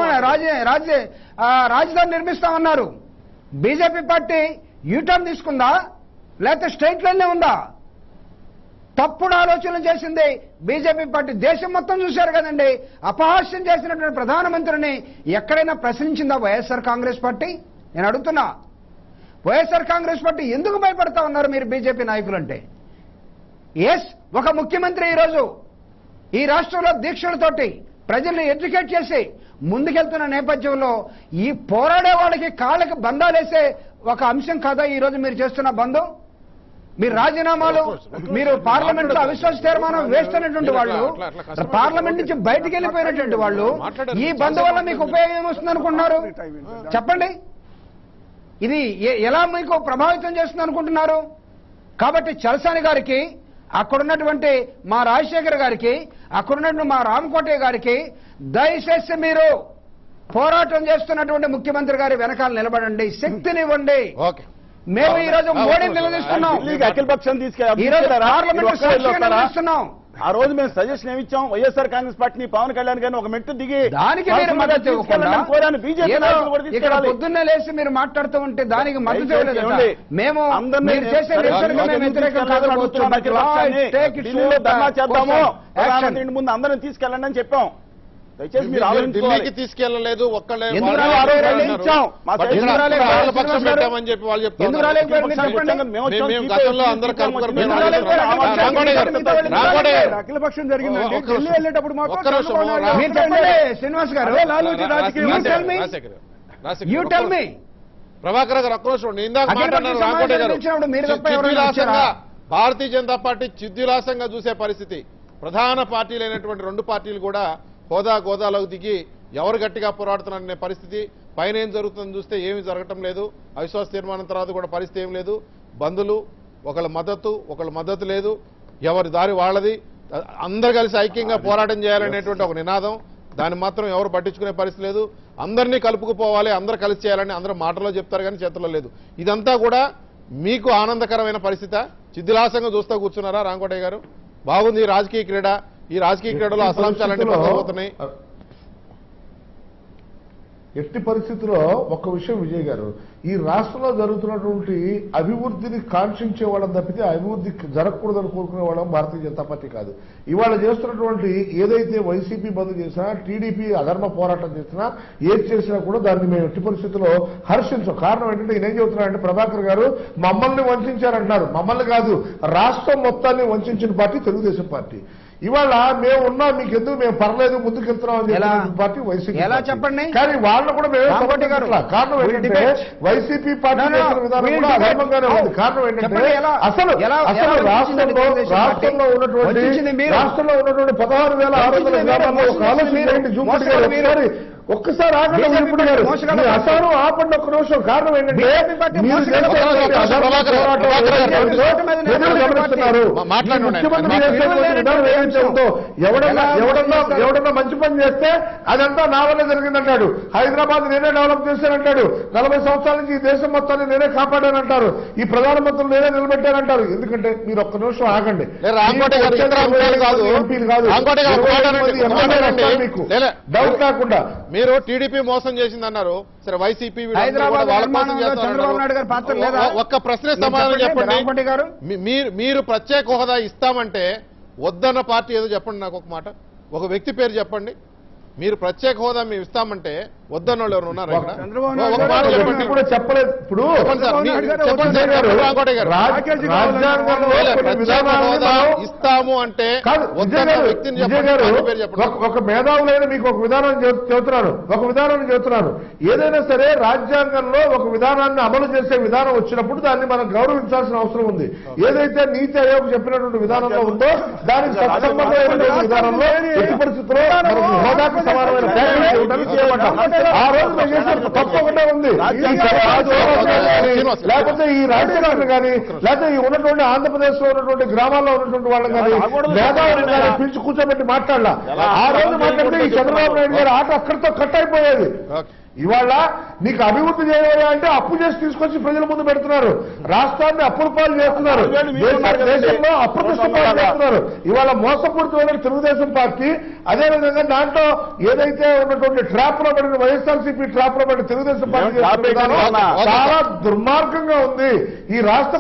రాజధాని నిర్మిస్తామన్నారు. బీజేపీ పార్టీ యూటర్న్ తీసుకుందా లేకపోతే స్ట్రైట్ లైన్లే ఉందా? తప్పుడు ఆలోచనలు చేసింది బీజేపీ పార్టీ. దేశం మొత్తం చూశారు కదండి. అపహాస్యం చేసినటువంటి ప్రధానమంత్రిని ఎక్కడైనా ప్రశ్నించిందా వైఎస్ఆర్ కాంగ్రెస్ పార్టీ? నేను అడుగుతున్నా, వైఎస్ఆర్ కాంగ్రెస్ పార్టీ ఎందుకు భయపడతా ఉన్నారు మీరు బీజేపీ నాయకులంటే? ఎస్, ఒక ముఖ్యమంత్రి ఈరోజు ఈ రాష్ట్రంలో దీక్షలతోటి ప్రజల్ని ఎడ్యుకేట్ చేసి ముందుకెళ్తున్న నేపథ్యంలో ఈ పోరాడే వాళ్ళకి కాళ్ళకి బంధాలేసే ఒక అంశం కాదా ఈ రోజు మీరు చేస్తున్న బంధం? మీరు రాజీనామాలు, మీరు పార్లమెంట్ లో అవిశ్వాస తీర్మానం వేస్తున్నటువంటి వాళ్ళు, పార్లమెంట్ నుంచి బయటకు వెళ్ళిపోయినటువంటి వాళ్ళు, ఈ బంధం వల్ల మీకు ఉపయోగం ఏమొస్తుంది అనుకుంటున్నారు? చెప్పండి. ఇది ఎలా మీకు ప్రభావితం చేస్తుంది అనుకుంటున్నారు? కాబట్టి చలసాని గారికి, అక్కడున్నటువంటి మా రాజశేఖర్ గారికి, అక్కడున్నటువంటి మా రామకోటయ్య గారికి దయచేసి మీరు పోరాటం చేస్తున్నటువంటి ముఖ్యమంత్రి గారి వెనకాల నిలబడండి, శక్తినివ్వండి. మేము ఈ రోజు మోడీని నిలదీస్తున్నాం. అఖిలపక్షం తీసుకెళ్తున్నాం. ఆ రోజు మేము సజెషన్ ఏమిచ్చాం? వైఎస్ఆర్ కాంగ్రెస్ పార్టీని పవన్ కళ్యాణ్ గారిని ఒక మెట్టు దిగి దానికి మీరు మద్దతు కోరాను. బీజేపీ ఇక్కడ పొద్దున్నే లేచి మీరు మాట్లాడుతూ ఉంటే దానికి మద్దతు ఇవ్వలేదు. మేము మీరు చేసే నిరసనకు మేము వ్యతిరేకం కాకపోవచ్చు. ధర్నా చేద్దాము, ప్రధానమంత్రి ముందు అందరిని తీసుకెళ్ళండి అని చెప్పాం. దయచేసి మీరు ఢిల్లీకి తీసుకెళ్లలేదు, ఒక్కళ్ళే పెట్టామని చెప్పి వాళ్ళు చెప్తారు. అఖిలపక్షం జరిగిందండి. ఢిల్లీ వెళ్ళేటప్పుడు శ్రీనివాస్ గారు, ప్రభాకర్ గారు ఒక్క నిమిషం. ఇందాక మాట్లాడినారు రామకోటయ్య గారు, భారతీయ జనతా పార్టీ చిద్విలాసంగా చూసే పరిస్థితి. ప్రధాన పార్టీలైనటువంటి రెండు పార్టీలు కూడా హోదా గోదాలోకి దిగి ఎవరు గట్టిగా పోరాడుతున్నారనే పరిస్థితి. పైన ఏం జరుగుతుందని చూస్తే ఏమీ జరగటం లేదు. అవిశ్వాస తీర్మానం తర్వాత కూడా పరిస్థితి ఏం లేదు. బంధులు ఒకళ్ళ మద్దతు లేదు. ఎవరి దారి వాళ్ళది. అందరు కలిసి ఐక్యంగా పోరాటం చేయాలనేటువంటి ఒక నినాదం. దాన్ని మాత్రం ఎవరు పట్టించుకునే పరిస్థితి లేదు. అందరినీ కలుపుకుపోవాలి, అందరూ కలిసి చేయాలని అందరూ మాటల్లో చెప్తారు కానీ చేతుల్లో లేదు. ఇదంతా కూడా మీకు ఆనందకరమైన పరిస్థితి. చిద్దిలాసంగా చూస్తూ కూర్చున్నారా రామకోటయ్య గారు? బాగుంది ఈ రాజకీయ క్రీడ. ఈ రాజకీయ క్రీడలో అసలాంశాలన్నీ పడిపోతున్నాయి. ఎట్టి పరిస్థితుల్లో ఒక్క విషయం విజయ్ గారు, ఈ రాష్ట్రంలో జరుగుతున్నటువంటి అభివృద్ధిని కాంక్షించే వాళ్ళని తప్పితే అభివృద్ధి జరగకూడదని కోరుకునే వాళ్ళం భారతీయ జనతా పార్టీ కాదు. ఇవాళ చేస్తున్నటువంటి ఏదైతే వైసీపీ బంద్ చేసినా, టీడీపీ అధర్మ పోరాటం చేసినా, ఏది చేసినా కూడా దాన్ని మేము ఎట్టి పరిస్థితుల్లో హర్షించాం. కారణం ఏంటంటే ఈయన ఏం చెబుతున్నారంటే, ప్రభాకర్ గారు మమ్మల్ని వంచారంటున్నారు. మమ్మల్ని కాదు, రాష్ట్రం మొత్తాన్ని వంచిన పార్టీ తెలుగుదేశం పార్టీ. ఇవాళ మేము ఉన్నాం, మీకు ఎందుకు మేము పర్లేదు ముందుకెళ్తున్నాం అని చెప్పిన పార్టీ వైసీపీ. ఎలా చెప్పండి? కానీ వాళ్ళని కూడా మేము కారణం ఏంటంటే వైసీపీ పార్టీ విధానం కూడా అధర్మంగానే ఉంది. కారణం ఏంటంటే అసలు రాష్ట్రంలో ఉన్నటువంటి 16,600 గ్రామాల్లో ఒక ఆలోచన చేయండి. జూపడి గారు ఒక్కసారి ఆగండి, అసలు ఆపండి ఒక్క నిమిషం. కారణం ఏంటంటే మీరు గమనిస్తున్నారు. ఎవడన్నా మంచి పని చేస్తే అదంతా నా వల్ల జరిగిందంటాడు. హైదరాబాద్ నేనే డెవలప్ చేశానంటాడు. 40 సంవత్సరాల నుంచి ఈ దేశం మొత్తాన్ని నేనే కాపాడానంటారు. ఈ ప్రధానమంత్రులు నేనే నిలబెట్టానంటారు. ఎందుకంటే మీరు ఒక్క నిమిషం ఆగండి. ఎంపీలు కాదు, మీకు డౌట్ కాకుండా మీరు టీడీపీ మోసం చేసిందన్నారు. సరే, వైసీపీ ఒక్క ప్రశ్న సమాధానం చెప్పండి. మీరు ప్రత్యేక హోదా ఇస్తామంటే వద్దన్న పార్టీ ఏదో చెప్పండి. నాకు ఒక మాట, ఒక వ్యక్తి పేరు చెప్పండి. మీరు ప్రత్యేక హోదా మేము ఇస్తామంటే వద్దన్న వాళ్ళు ఎవరు ఉన్నారు ఇక్కడ? కూడా చెప్పలేదు. ఇప్పుడు ఇస్తాము అంటే ఒక మేధావులైన మీకు ఒక విధానం చెబుతున్నాను. ఏదైనా సరే రాజ్యాంగంలో ఒక విధానాన్ని అమలు చేసే విధానం వచ్చినప్పుడు దాన్ని మనం గౌరవించాల్సిన అవసరం ఉంది. ఏదైతే నీతి ఆయోగ్ చెప్పినటువంటి విధానంలో ఉందో దానికి సత్సంబంధమైనటువంటి విధానంలో ఎట్టి పరిస్థితుల్లో హోదాకు సమానమైన ఆ రోజు తప్పకుండా ఉంది. లేకపోతే ఈ రాజ్యాంగాన్ని కానీ, లేకపోతే ఈ ఉన్నటువంటి ఆంధ్రప్రదేశ్ లో ఉన్నటువంటి గ్రామాల్లో ఉన్నటువంటి వాళ్ళని కానీ మేధావులను కానీ పిలిచి కూర్చోబెట్టి మాట్లాడాల. ఆ రోజు మాట్లాడితే ఈ చంద్రబాబు నాయుడు గారి ఆట అక్కడితో కట్ అయిపోయేది. ఇవాళ నీకు అభివృద్ధి చేయాలి అంటే అప్పు చేసి తీసుకొచ్చి ప్రజల ముందు పెడుతున్నారు. రాష్ట్రాన్ని అప్పుల పాలు చేస్తున్నారు. దేశంలో అప్రతిష్ట పాలు చేస్తున్నారు. ఇవాళ మోసపూరితమైన తెలుగుదేశం పార్టీ, అదేవిధంగా దాంట్లో ఏదైతే ఉన్నటువంటి ట్రాప్ లో పడిన వైఎస్ఆర్సీపీ ట్రాప్ లో పడిన తెలుగుదేశం పార్టీ చాలా దుర్మార్గంగా ఉంది. ఈ రాష్ట్ర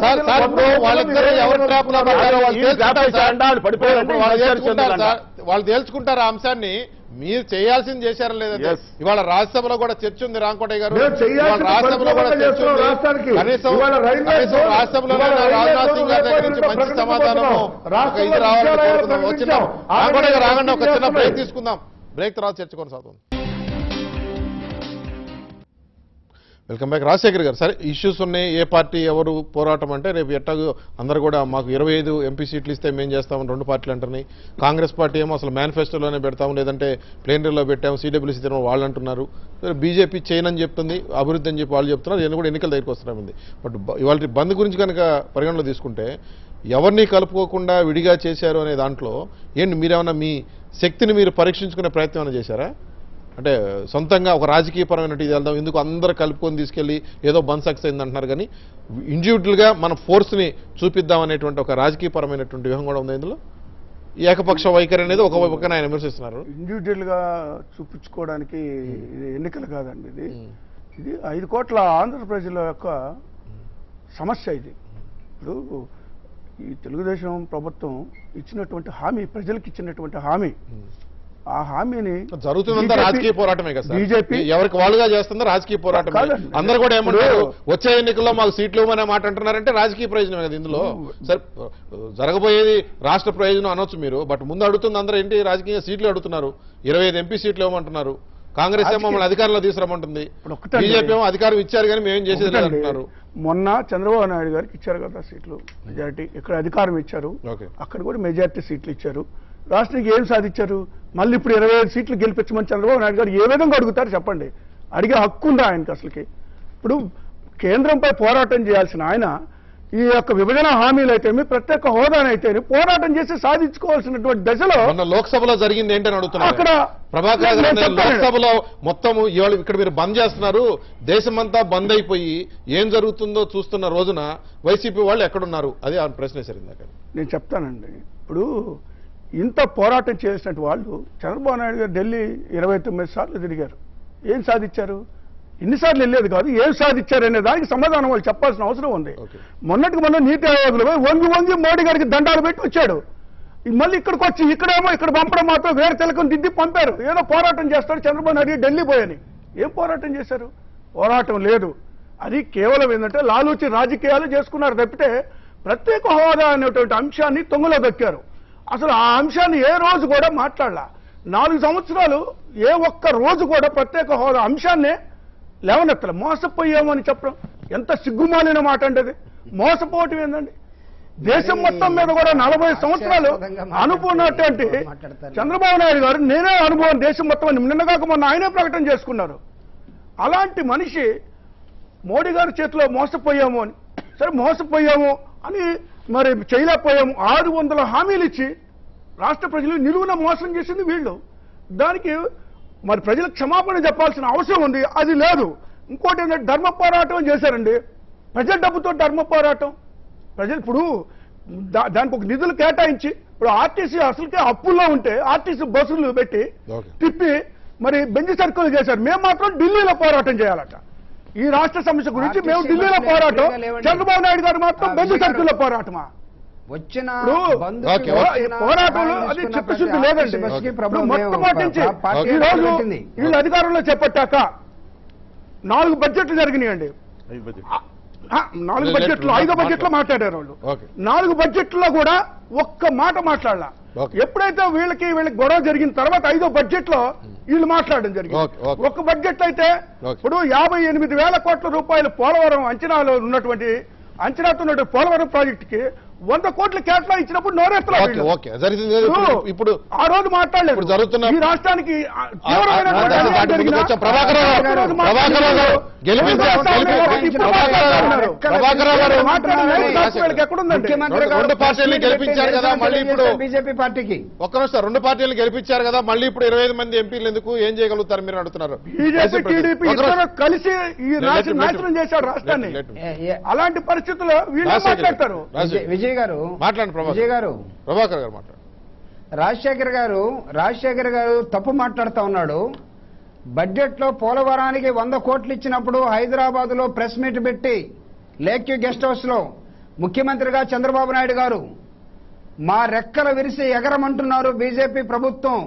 వాళ్ళు తేల్చుకుంటారు ఆ అంశాన్ని. మీరు చేయాల్సింది చేశారా లేదా? ఇవాళ రాజ్యసభలో కూడా చర్చ ఉంది రామకోటయ్య గారు. రాజ్యసభలో కూడా చర్చ ఉంది. కనీసం రాజ్యసభలో రాజ్నాథ్ సింగ్ గారి దగ్గర నుంచి మంచి సమాధానము ఇది రావాలని కోరుకుందాం. వచ్చిన రామకోటయ్య గారు ఆగండి, ఒక చిన్న బ్రేక్ తీసుకుందాం. బ్రేక్ తర్వాత చర్చ కొనసాగుతుంది. Welcome back. రాజశేఖర్ గారు, సరే ఇష్యూస్ ఉన్నాయి, ఏ పార్టీ ఎవరు పోరాటం అంటే రేపు ఎట్టాగో అందరూ కూడా మాకు 25 ఎంపీ సీట్లు ఇస్తే మేము చేస్తామని 2 పార్టీలు అంటున్నాయి. కాంగ్రెస్ పార్టీ ఏమో అసలు మేనిఫెస్టోలోనే పెడతాము, లేదంటే ప్లేనరీలో పెట్టాము, సిడబ్ల్యూసీ తిన వాళ్ళు అంటున్నారు. బీజేపీ చేయనని చెప్తుంది, అభివృద్ధి అని చెప్పి వాళ్ళు చెప్తున్నారు. నేను కూడా ఎన్నికల దగ్గరికి వస్తున్నామంది. బట్ ఇవాళ బంద్ గురించి కనుక పరిగణలో తీసుకుంటే ఎవరిని కలుపుకోకుండా విడిగా చేశారు అనే దాంట్లో ఏంటి మీరేమన్నా మీ శక్తిని మీరు పరీక్షించుకునే ప్రయత్నం ఏమైనా చేశారా? అంటే సొంతంగా ఒక రాజకీయపరమైనట్టు ఇది వెళ్దాం, ఎందుకు అందరూ కలుపుకొని తీసుకెళ్ళి ఏదో బంద్ సక్సెస్ అయింది అంటున్నారు, కానీ ఇండివిజువల్గా మన ఫోర్స్ని చూపిద్దాం అనేటువంటి ఒక రాజకీయపరమైనటువంటి వ్యూహం కూడా ఉంది ఇందులో. ఏకపక్ష వైఖరి అనేది ఒక పక్కన ఆయన విమర్శిస్తున్నారు. ఇండివిజువల్గా చూపించుకోవడానికి ఇది ఎన్నికలు కాదండి, ఇది 5 కోట్ల ఆంధ్ర ప్రజల యొక్క సమస్య. ఇది ఇప్పుడు ఈ తెలుగుదేశం ప్రభుత్వం ఇచ్చినటువంటి హామీ, ప్రజలకు ఇచ్చినటువంటి హామీ, ఆ హామీని జరుగుతుందంతా రాజకీయ పోరాటమే కదా సార్. బీజేపీ ఎవరికి వాళ్ళుగా చేస్తుందో రాజకీయ పోరాటం. అందరూ కూడా ఏమంటారు, వచ్చే ఎన్నికల్లో మాకు సీట్లు ఇవ్వమనే మాట అంటున్నారంటే రాజకీయ ప్రయోజనమే కదా ఇందులో. సరే జరగబోయేది రాష్ట్ర ప్రయోజనం అనొచ్చు మీరు, బట్ ముందు అడుగుతుంది అందరూ ఏంటి, రాజకీయ సీట్లు అడుగుతున్నారు. 25 ఎంపీ సీట్లు ఇవ్వమంటున్నారు. కాంగ్రెస్ ఏమో మమ్మల్ని అధికారంలో తీసుకురమ్మంటుంది, బీజేపీ ఏమో అధికారం ఇచ్చారు కానీ మేమేం చేసేది అంటున్నారు. మొన్న చంద్రబాబు నాయుడు గారికి ఇచ్చారు కదా సీట్లు, మెజారిటీ. ఇక్కడ అధికారం ఇచ్చారు, అక్కడ కూడా మెజారిటీ సీట్లు ఇచ్చారు. రాష్ట్రానికి ఏం సాధించారు? మళ్ళీ ఇప్పుడు 25 సీట్లు గెలిపించమని చంద్రబాబు నాయుడు గారు ఏ విధంగా అడుగుతారు చెప్పండి? అడిగే హక్కు ఉందా ఆయనకి అసలుకి? ఇప్పుడు కేంద్రంపై పోరాటం చేయాల్సిన ఆయన ఈ యొక్క విభజన హామీలు అయితేమి, ప్రత్యేక హోదానైతేమి పోరాటం చేసి సాధించుకోవాల్సినటువంటి దశలో లోక్సభలో జరిగింది ఏంటని అడుగుతున్నారు. అక్కడ ప్రభాకర్ లోక్సభలో మొత్తం ఇవాళ ఇక్కడ మీరు బంద్ చేస్తున్నారు, దేశమంతా బంద్ అయిపోయి ఏం జరుగుతుందో చూస్తున్న రోజున వైసీపీ వాళ్ళు ఎక్కడున్నారు? అది ఆ ప్రశ్న సరింది. నేను చెప్తానండి. ఇప్పుడు ఇంత పోరాటం చేసినట్టు వాళ్ళు చంద్రబాబు నాయుడు గారు ఢిల్లీ 29 సార్లు తిరిగారు. ఏం సాధించారు? ఎన్నిసార్లు వెళ్ళేది కాదు, ఏం సాధించారనే దానికి సమాధానం వాళ్ళు చెప్పాల్సిన అవసరం ఉంది. మొన్నటికి మొన్న నీతి ఆయోగ్లో వంగి వంగి మోడీ గారికి దండాలు పెట్టి వచ్చాడు. మళ్ళీ ఇక్కడికి వచ్చి ఇక్కడేమో ఇక్కడ పంపడం మాత్రం వేరే తెలకం దిద్ది పంపారు. ఏదో పోరాటం చేస్తాడు చంద్రబాబు నాయుడు ఢిల్లీ పోయని. ఏం పోరాటం చేశారు? పోరాటం లేదు. అది కేవలం ఏంటంటే లాలూచి రాజకీయాలు చేసుకున్నారు తప్పితే ప్రత్యేక హోదా అనేటువంటి అంశాన్ని తొంగలో దక్కారు. అసలు ఆ అంశాన్ని ఏ రోజు కూడా మాట్లాడాల. 4 సంవత్సరాలు ఏ ఒక్క రోజు కూడా ప్రత్యేక హోదా అంశాన్నే లేవనెత్తలే. మోసపోయాము అని చెప్పడం ఎంత సిగ్గుమాలిన మాట అంటే అది. మోసపోవటం ఏందండి? దేశం మొత్తం మీద కూడా 40 సంవత్సరాలు అనుకున్నటువంటి చంద్రబాబు నాయుడు గారు నేనే అనుభవం దేశం మొత్తం నిన్నగాక మొన్న ఆయనే ప్రకటన చేసుకున్నారు. అలాంటి మనిషి మోడీ గారి చేతిలో మోసపోయాము అని, సరే మోసపోయాము అని మరి చేయలేకపోయాము, 600 హామీలు ఇచ్చి రాష్ట్ర ప్రజలు నిలువున మోసం చేసింది వీళ్ళు. దానికి మరి ప్రజలకు క్షమాపణ చెప్పాల్సిన అవసరం ఉంది, అది లేదు. ఇంకోటి ఏంటంటే ధర్మ పోరాటం చేశారండి. ప్రజల డబ్బుతో ధర్మ పోరాటం. ప్రజలు ఇప్పుడు దానికి ఒక నిధులు కేటాయించి ఇప్పుడు ఆర్టీసీ అసలుకే అప్పుల్లో ఉంటే ఆర్టీసీ బస్సులు పెట్టి తిప్పి మరి బెంచ్ సర్కిల్ చేశారు. మేము మాత్రం ఢిల్లీలో పోరాటం చేయాలట. ఈ రాష్ట్ర సమస్య గురించి మేము ఢిల్లీలో పోరాటం, చంద్రబాబు నాయుడు గారు మాత్రం బెంచ్ సర్కిల్లో పోరాటమా? వచ్చిన పోరాటంలో అది చిత్తశుద్ధి లేదండి. మొట్టమొదటి నుంచి ఈ రోజు వీళ్ళు అధికారంలో చేపట్టాక 4 బడ్జెట్లు జరిగినాయండి. 4 బడ్జెట్లు, 5వ బడ్జెట్లో మాట్లాడారు వాళ్ళు. 4 బడ్జెట్లో కూడా ఒక్క మాట మాట్లాడాల. ఎప్పుడైతే వీళ్ళకి గొడవ జరిగిన తర్వాత 5వ బడ్జెట్లో వీళ్ళు మాట్లాడడం జరిగింది. ఒక్క బడ్జెట్ అయితే ఇప్పుడు 58,000 కోట్ల రూపాయలు పోలవరం అంచనాలో ఉన్నటువంటి పోలవరం ప్రాజెక్టుకి 100 కోట్లు కేటాయించినప్పుడు నోరెత్తలేదు. ఇప్పుడు ఆ రోజు మాట్లాడలేదు. ఈ రాష్ట్రానికి గెలిపించారు కదా మళ్ళీ ఇప్పుడు బీజేపీ పార్టీకి ఒక్క నిమిషం 2 పార్టీలు గెలిపించారు కదా మళ్ళీ ఇప్పుడు 25 మంది ఎంపీలు ఎందుకు, ఏం చేయగలుగుతారు మీరు అడుగుతున్నారు? బీజేపీ టీడీపీ కలిసి ఈ రాష్ట్రం నాశనం చేశాడు రాష్ట్రాన్ని. అలాంటి పరిస్థితుల్లో వీళ్ళు మాట్లాడతారు. విజయ్ గారు మాట్లాడండి. విజయ్ గారు, ప్రభాకర్ గారు మాట్లాడు. రాజశేఖర్ గారు తప్పు మాట్లాడుతూ ఉన్నాడు. బడ్జెట్ లో పోలవరానికి 100 కోట్లు ఇచ్చినప్పుడు హైదరాబాద్ లో ప్రెస్ మీట్ పెట్టి లేక్ గెస్ట్ హౌస్ లో ముఖ్యమంత్రిగా చంద్రబాబు నాయుడు గారు మా రెక్కలు విరిసి ఎగరమంటున్నారు బీజేపీ ప్రభుత్వం,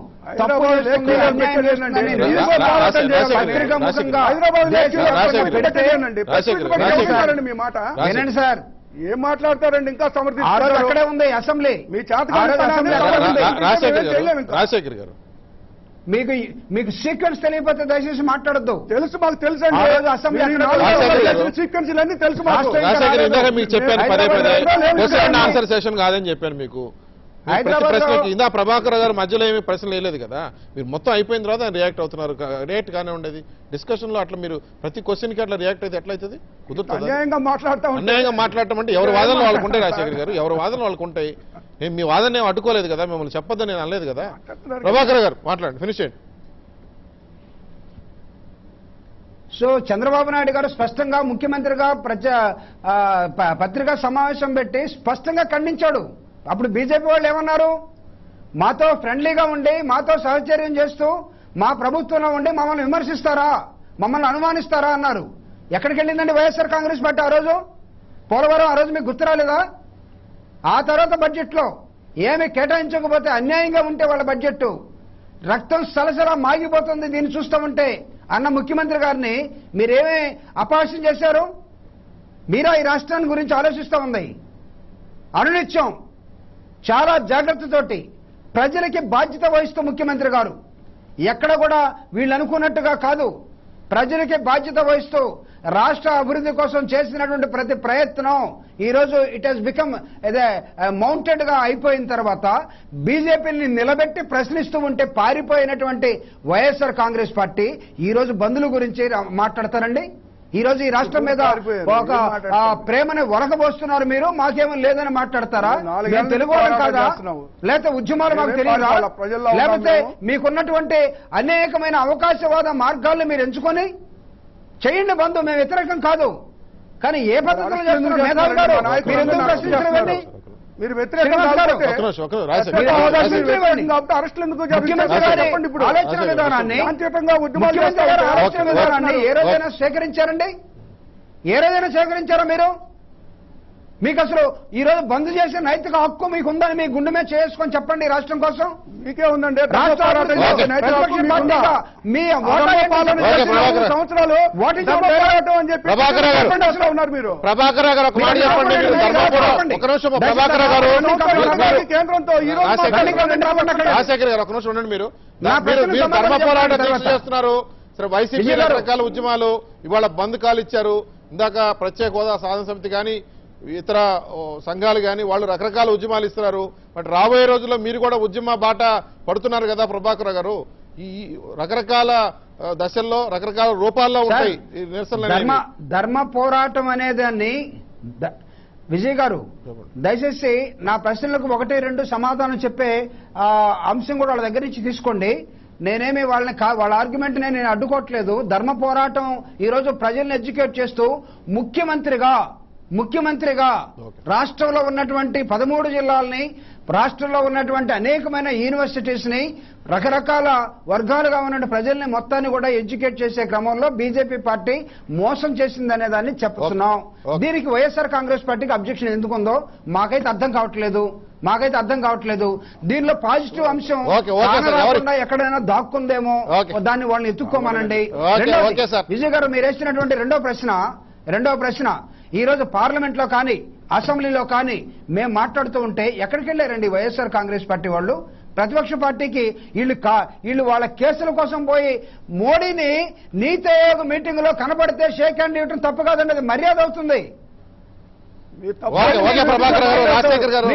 వినండి సార్, ఏం మాట్లాడతారండి? ఇంకా అక్కడే ఉంది అసెంబ్లీ. మీ రాజశేఖర్ గారు మీకు మీకు సీక్వెన్స్ తెలియకపోతే దయచేసి మాట్లాడొద్దు. తెలుసు, మాకు తెలుసు అండి. ఆ రోజు అసెంబ్లీ ఎక్కడ సీక్వెన్స్ అన్ని తెలుసు మాకు. రాజశేఖర్ ఇందాక మీకు చెప్పాను పదే పదే Hyderabad question and answer session కాదని చెప్పాను మీకు. ప్రతి హైదరాబాద్ ప్రశ్నకి ఇందా ప్రభాకర్ గారు మధ్యలో ఏమి ప్రశ్నలు వేయలేదు కదా, మీరు మొత్తం అయిపోయిన తర్వాత రియాక్ట్ అవుతున్నారు. రియాక్ట్ గానే ఉండేది డిస్కషన్ లో. అట్లా మీరు ప్రతి క్వశ్చన్ కి అట్లా రియాక్ట్ అయితే ఎట్లయితుంది? కుదురుతుంది? అన్యాయంగా మాట్లాడతా ఉంటాం. అన్యాయంగా మాట్లాడటం అంటే ఎవరి వాదనలు వాళ్ళకు ఉంటాయి రాజశేఖర్ గారు, ఎవరి వాదనలు వాళ్ళకు ఉంటాయి. నేను మీ వాదన ఏం అడ్డుకోలేదు కదా, మిమ్మల్ని చెప్పొద్దని నేను అనలేదు కదా. ప్రభాకర్ గారు మాట్లాడండి, ఫినిష్ చేయండి. సో చంద్రబాబు నాయుడు గారు స్పష్టంగా ముఖ్యమంత్రిగా పత్రికా సమావేశం పెట్టి స్పష్టంగా ఖండించాడు. అప్పుడు బీజేపీ వాళ్ళు ఏమన్నారు? మాతో ఫ్రెండ్లీగా ఉండి మాతో సహచర్యం చేస్తూ మా ప్రభుత్వంలో ఉండి మమ్మల్ని విమర్శిస్తారా, మమ్మల్ని అనుమానిస్తారా అన్నారు. ఎక్కడికి వెళ్ళిందండి వైఎస్ఆర్ కాంగ్రెస్ పార్టీ ఆ రోజు? పోలవరం ఆ రోజు మీకు గుర్తు రాలేదా? ఆ తర్వాత బడ్జెట్లో ఏమి కేటాయించకపోతే అన్యాయంగా ఉంటే వాళ్ళ బడ్జెట్ రక్తం సలసలా మాగిపోతుంది దీన్ని చూస్తూ ఉంటే అన్న ముఖ్యమంత్రి గారిని మీరేమీ అపహాస్యం చేశారు? మీరా ఈ రాష్ట్రాన్ని గురించి ఆలోచిస్తూ ఉంది. అనునిత్యం చాలా జాగ్రత్తతోటి ప్రజలకి బాధ్యత వహిస్తూ ముఖ్యమంత్రి గారు ఎక్కడ కూడా వీళ్ళు అనుకున్నట్టుగా కాదు, ప్రజలకి బాధ్యత వహిస్తూ రాష్ట్ర అభివృద్ధి కోసం చేసినటువంటి ప్రతి ప్రయత్నం ఈరోజు ఇట్ హెస్ బికమ్ అదే మౌంటెడ్ గా అయిపోయిన తర్వాత బీజేపీని నిలబెట్టి ప్రశ్నిస్తూ ఉంటే పారిపోయినటువంటి వైఎస్ఆర్ కాంగ్రెస్ పార్టీ ఈ రోజు బంధుల గురించి మాట్లాడతారండి? ఈ రోజు ఈ రాష్ట్రం మీద ఒక ప్రేమని ఒలకబోస్తున్నారు మీరు, మాకేమో లేదని మాట్లాడతారా? మేము తెలుగు వాళ్ళం కాదా? లేకపోతే ఉద్యమాలు మాకు తెలియదా? లేకపోతే మీకున్నటువంటి అనేకమైన అవకాశవాద మార్గాలను మీరు ఎంచుకొని చేయండి బంధు, మేము వ్యతిరేకం కాదు. కానీ ఏ పద్ధతిలో చేస్తున్నారు మేధావి గారు? మీరు ఎందుకు ప్రశ్నించలేదండి? మీరు వ్యతిరేకం ఆలోచన విధానాన్ని ఏ రోజైనా స్వీకరించారండి? ఏ రోజైనా స్వీకరించారా మీరు? మీకు అసలు ఈ రోజు బంద్ చేసే నైతిక హక్కు మీకు ఉందని మీ గుండె మీద చేసుకొని చెప్పండి. రాష్ట్రం కోసం మీకే ఉందండి. మీ సంవత్సరాలు అని చెప్పి ఉన్నారు మీరు. ప్రభాకర్ గారు ఒక మాట చెప్పండి. కేంద్రంతో ఈ రోజు రాజశేఖర్ గారు ఒక నిమిషం ఉండండి. మీరు ధర్మ పోరాట దీక్ష చేస్తున్నారు. సరే, వైసీపీ రకరకాల ఉద్యమాలు ఇవాళ బంద్ కాలు ఇచ్చారు. ఇందాక ప్రత్యేక హోదా సాధన సమితి కానీ ఇతర సంఘాలు కానీ వాళ్ళు రకరకాల ఉద్యమాలు ఇస్తున్నారు. బట్ రాబోయే రోజుల్లో మీరు కూడా ఉద్యమ బాట పడుతున్నారు కదా ప్రభాకర్ గారు. ఈ రకరకాల దశల్లో రకరకాల రూపాల్లో ఉంటాయి ఈ నిరసనలు. ధర్మ పోరాటం అనేదాన్ని విజయ్ గారు దయచేసి నా ప్రశ్నలకు 1-2 సమాధానం చెప్పే అంశం కూడా వాళ్ళ దగ్గర నుంచి తీసుకోండి. నేనేమి వాళ్ళ ఆర్గ్యుమెంట్ నేను అడ్డుకోవట్లేదు. ధర్మ పోరాటం ఈరోజు ప్రజల్ని ఎడ్యుకేట్ చేస్తూ ముఖ్యమంత్రిగా రాష్ట్రంలో ఉన్నటువంటి 13 జిల్లాలని, రాష్ట్రంలో ఉన్నటువంటి అనేకమైన యూనివర్సిటీస్ ని, రకరకాల వర్గాలుగా ఉన్న ప్రజల్ని మొత్తాన్ని కూడా ఎడ్యుకేట్ చేసే క్రమంలో బీజేపీ పార్టీ మోసం చేసిందనే దాన్ని చెప్తున్నాం. దీనికి వైఎస్ఆర్ కాంగ్రెస్ పార్టీకి అబ్జెక్షన్ ఎందుకుందో మాకైతే అర్థం కావట్లేదు. దీనిలో పాజిటివ్ అంశం ఎక్కడైనా దాక్కుందేమో దాన్ని వాళ్ళని ఎత్తుక్కోమనండి. విజయ్ గారు మీరు వేసినటువంటి రెండో ప్రశ్న ఈ రోజు పార్లమెంట్ లో కానీ అసెంబ్లీలో కానీ మేము మాట్లాడుతూ ఉంటే ఎక్కడికి వెళ్ళారండి వైఎస్ఆర్ కాంగ్రెస్ పార్టీ వాళ్ళు? ప్రతిపక్ష పార్టీకి వీళ్ళు వాళ్ళ కేసుల కోసం పోయి మోడీని నీతి ఆయోగ్ మీటింగ్ లో కనబడితే షేక్ హ్యాండ్ ఇవ్వడం తప్పు కాదండి, అది మర్యాద అవుతుంది. ప్రభాకర్ గారు, రాజశేఖర్ గారు,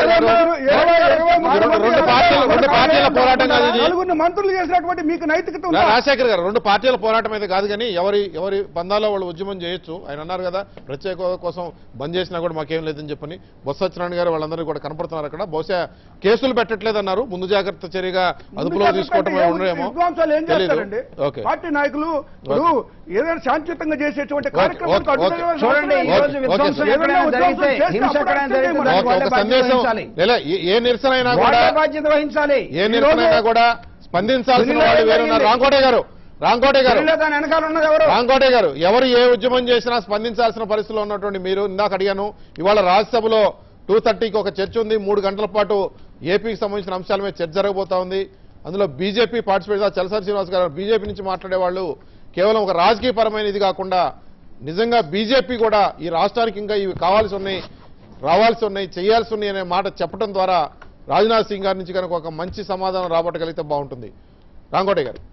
మంత్రులు చేసినటువంటి మీకు నైతికత రాజశేఖర్ గారు 2 పార్టీల పోరాటం అయితే కాదు కానీ ఎవరి బంధాల్లో వాళ్ళు ఉద్యమం చేయొచ్చు. ఆయన అన్నారు కదా ప్రత్యేక హోదా కోసం బంద్ చేసినా కూడా మాకేం లేదని చెప్పని. బొత్స సత్యనారాయణ గారు వాళ్ళందరూ కూడా కనపడుతున్నారు అక్కడ. బహుశా కేసులు పెట్టట్లేదన్నారు, ముందు జాగ్రత్త చర్యగా అదుపులో తీసుకోవటం ఉండేమో తెలియదు. పార్టీ నాయకులు ఇప్పుడు ఏదైనా శాంతియుతంగా చేసేటువంటి కార్యక్రమం ఏ నిరసన అయినా కూడా స్పందించాల్సిన వాళ్ళు వేరున్నారు. రాంకోటే గారు ఎవరు ఏ ఉద్యమం చేసినా స్పందించాల్సిన పరిస్థితిలో ఉన్నటువంటి మీరు. ఇందాక అడిగాను, ఇవాళ రాజ్యసభలో 2:30కి ఒక చర్చ ఉంది. 3 గంటల పాటు ఏపీకి సంబంధించిన అంశాల మీద చర్చ జరగబోతా ఉంది. అందులో బీజేపీ పార్టిసిపేట్, చలసాని శ్రీనివాస్ గారు బీజేపీ నుంచి మాట్లాడే వాళ్ళు కేవలం ఒక రాజకీయపరమైన ఇది కాకుండా నిజంగా బీజేపీ కూడా ఈ రాష్ట్రానికి ఇంకా ఇవి కావాల్సి ఉన్నాయి, రావాల్సి ఉన్నాయి, చేయాల్సి ఉన్నాయి అనే మాట చెప్పడం ద్వారా రాజ్నాథ్ సింగ్ గారి నుంచి కనుక ఒక మంచి సమాధానం రాబట్టగలిగితే బాగుంటుంది. రాంకోటయ్య గారు.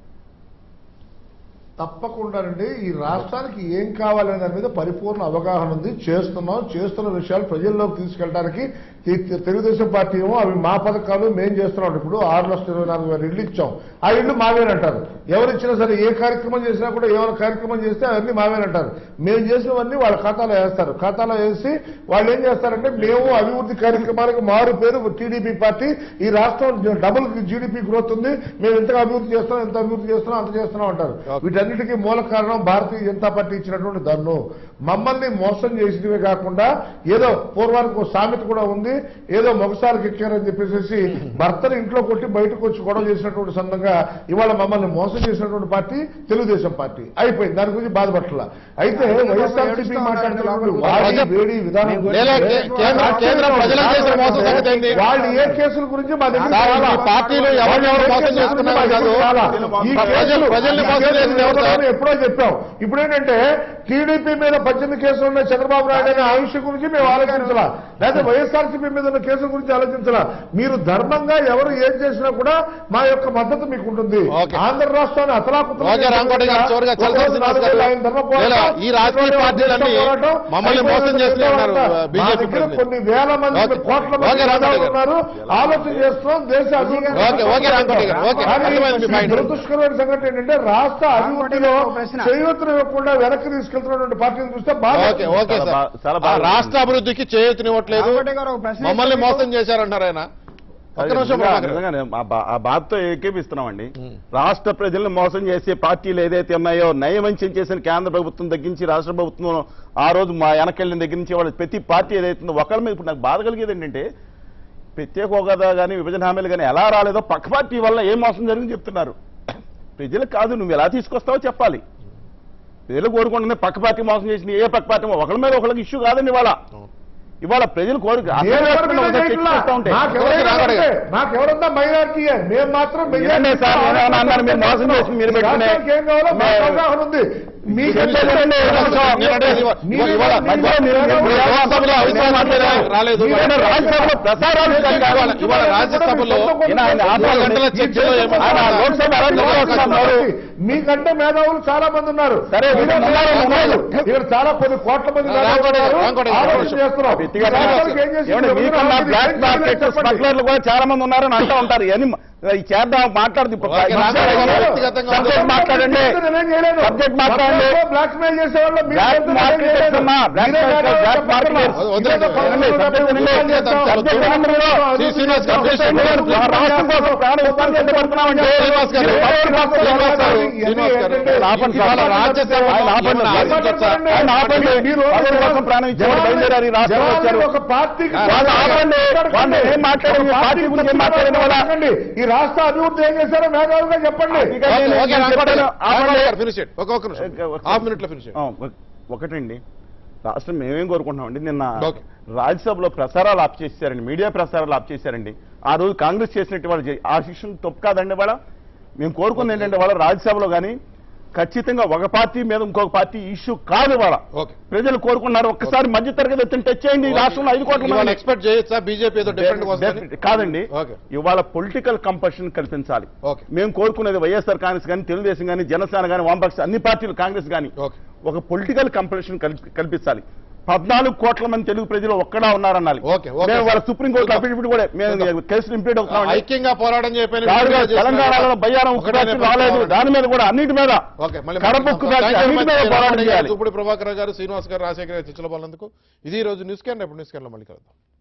తప్పకుండానండి ఈ రాష్ట్రానికి ఏం కావాలనే దాని మీద పరిపూర్ణ అవగాహన ఉంది. చేస్తున్న విషయాలు ప్రజల్లోకి తీసుకెళ్ళడానికి ఈ తెలుగుదేశం పార్టీ ఏమో అవి మా పథకాలు మేం చేస్తున్నాం. ఇప్పుడు 6,24,000 ఇళ్ళు ఇచ్చాం, ఆ ఇళ్ళు మావేనంటారు. ఎవరిచ్చినా సరే ఏ కార్యక్రమం చేసినా కూడా ఏమైనా కార్యక్రమం చేస్తే అవన్నీ మావేనంటారు. మేము చేసినవన్నీ వాళ్ళ ఖాతాలో వేస్తారు. ఖాతాలో వేసి వాళ్ళు ఏం చేస్తారంటే మేము అభివృద్ధి కార్యక్రమాలకు మారు పేరు టీడీపీ పార్టీ, ఈ రాష్ట్రం డబుల్ జీడీపీ గ్రోత్ ఉంది, మేము ఎంతగా అభివృద్ధి చేస్తున్నాం, ఎంత అభివృద్ధి చేస్తున్నాం అంత చేస్తున్నాం అంటారు. వీటన్నిటికీ మూల కారణం భారతీయ జనతా పార్టీ ఇచ్చినటువంటి దన్ను. మమ్మల్ని మోసం చేసినవే కాకుండా ఏదో పూర్వానికి ఒక సామెత కూడా ఉంది, ఏదో మొగసాలకు ఎక్కారని చెప్పేసి భర్తను ఇంట్లో కొట్టి బయటకు వచ్చి గొడవ చేసినటువంటి సందర్భంగా ఇవాళ మమ్మల్ని మోసం చేసినటువంటి పార్టీ తెలుగుదేశం పార్టీ అయిపోయింది. దాని గురించి బాధపట్ల. అయితే వైఎస్ఆర్సీపీ మాట్లాడుతున్నటువంటి వాడి వేడి విధానం వాళ్ళు ఏ కేసుల గురించి మా దగ్గర పార్టీలు ఎవరెవరు మోసం చేస్తున్నారు ఎప్పుడో చెప్పాం. ఇప్పుడేంటంటే టీడీపీ మీద 18 కేసులు ఉన్న చంద్రబాబు నాయుడు అనే ఆయుష్ గురించి మేము ఆలోచించాలా, లేదా వైఎస్ఆర్సీపీ మీద ఉన్న కేసుల గురించి ఆలోచించాలా. మీరు ధర్మంగా ఎవరు ఏం చేసినా కూడా మా యొక్క మద్దతు మీకు ఉంటుంది. ఆంధ్ర రాష్ట్రాన్ని కొన్ని వేల మంది కోట్ల మంది ఉన్నారు, ఆలోచన చేస్తున్నాం దేశ అభివృద్ధి. దురదృష్టకరమైన సంఘటన ఏంటంటే రాష్ట్ర అభివృద్ధిలో చేయూతనివ్వకుండా వెనక్కి తీసుకెళ్తున్నటువంటి పార్టీని చూస్తే రాష్ట్ర అభివృద్ధికి చేయూతనివ్వట్లేదు, మమ్మల్ని మోసం చేశారంటారు ఆయన. ఆ బాధతో ఏకీపిస్తున్నామండి. రాష్ట్ర ప్రజలను మోసం చేసే పార్టీలు ఏదైతే ఉన్నాయో నయవంచం చేసిన కేంద్ర ప్రభుత్వం తగ్గించి రాష్ట్ర ప్రభుత్వం ఆ రోజు మా వెనకెళ్ళిన దగ్గర నుంచి వాళ్ళు ప్రతి పార్టీ ఏదైతుందో ఒకళ్ళ మీద ఇప్పుడు నాకు బాధ కలిగేది ఏంటంటే ప్రత్యేక హోదా కానీ విభజన హామీలు కానీ ఎలా రాలేదో పక్క పార్టీ వల్ల ఏం మోసం జరిగింది చెప్తున్నారు. ప్రజలకు కాదు, నువ్వు ఎలా తీసుకొస్తావో చెప్పాలి. ప్రజలు కోరుకుంటున్నా పక్క పార్టీ మోసం చేసిన ఏ పక్క పార్టీ ఒకళ్ళ మీద ఒకళ్ళకి ఇష్యూ కాదండి. ఇవాళ ప్రజలు కోరిక నాకెవరన్నా మైనార్టీ మేము మాత్రం మోసం చేసి మీరు అవగాహన ఉంది. మీకంటే మేధావులు చాలా మంది ఉన్నారు. ఇక్కడ చాలా కొన్ని కోట్ల మంది చేస్తున్నారు. కూడా చాలా మంది ఉన్నారని అంటూ ఉంటారు. ఈ చేద్దాం మాట్లాడుతుంది మాట్లాడండి, సబ్జెక్ట్ మాట్లాడండి. బ్లాక్ మెయిల్ చేసే వాళ్ళు ప్రాణం ఇచ్చారు, బయలుదేరారు రాష్ట్రం వచ్చారు. ఒక పార్టీకి మాట్లాడండి. ఈ రాష్ట్ర అభివృద్ధి ఏం చేశారో మేధావులుగా చెప్పండి. ఒకటండి, రాష్ట్రం మేమేం కోరుకుంటున్నామండి. నిన్న రాజ్యసభలో ప్రసారాలు ఆప్ చేశారండి, మీడియా ప్రసారాలు ఆప్ చేశారండి. ఆ రోజు కాంగ్రెస్ చేసినట్టు వాళ్ళు ఆ శిక్షణ తప్పు కాదండి. వాళ్ళ మేము కోరుకుంది ఏంటంటే వాళ్ళ రాజ్యసభలో కానీ ఖచ్చితంగా ఒక పార్టీ మీద ఇంకొక పార్టీ ఇష్యూ కాదు. వాళ్ళ ప్రజలు కోరుకున్నారు ఒక్కసారి మధ్య తరగతి ఎత్తుని టచ్ చేయండి. రాష్ట్రంలో 5 కోట్ల ఎక్స్పెక్ట్ చేయొచ్చా బీజేపీ కాదండి. ఇవాళ పొలిటికల్ కంపల్షన్ కల్పించాలి. మేము కోరుకునేది వైఎస్ఆర్ కాంగ్రెస్ కానీ తెలుగుదేశం కానీ జనసేన కానీ వామపక్ష అన్ని పార్టీలు కాంగ్రెస్ కానీ ఒక పొలిటికల్ కంపల్షన్ కల్పించాలి. 14 కోట్ల మంది తెలుగు ప్రజలు ఒక్కడా ఉన్నారన్నారు. వాళ్ళ సుప్రీంకోర్టు అఫిడవిట్ కూడా మేము కేసులు ఇంప్లీట్ అవుతున్నాం. ఐక్యంగా పోరాటం చెప్పారు. తెలంగాణలో బయ్యారం రాలేదు, దాని మీద కూడా అన్నిటి మీద ఇప్పుడు ప్రభాకర్ గారు, శ్రీనివాస్ గారు, రాజశేఖర్ గారు చర్చలో పాల్గొన్నందుకు ఇది ఈ రోజు న్యూస్ క్యాన్. రేపు న్యూస్ క్యాన్లో మళ్ళీ కలుద్దాం.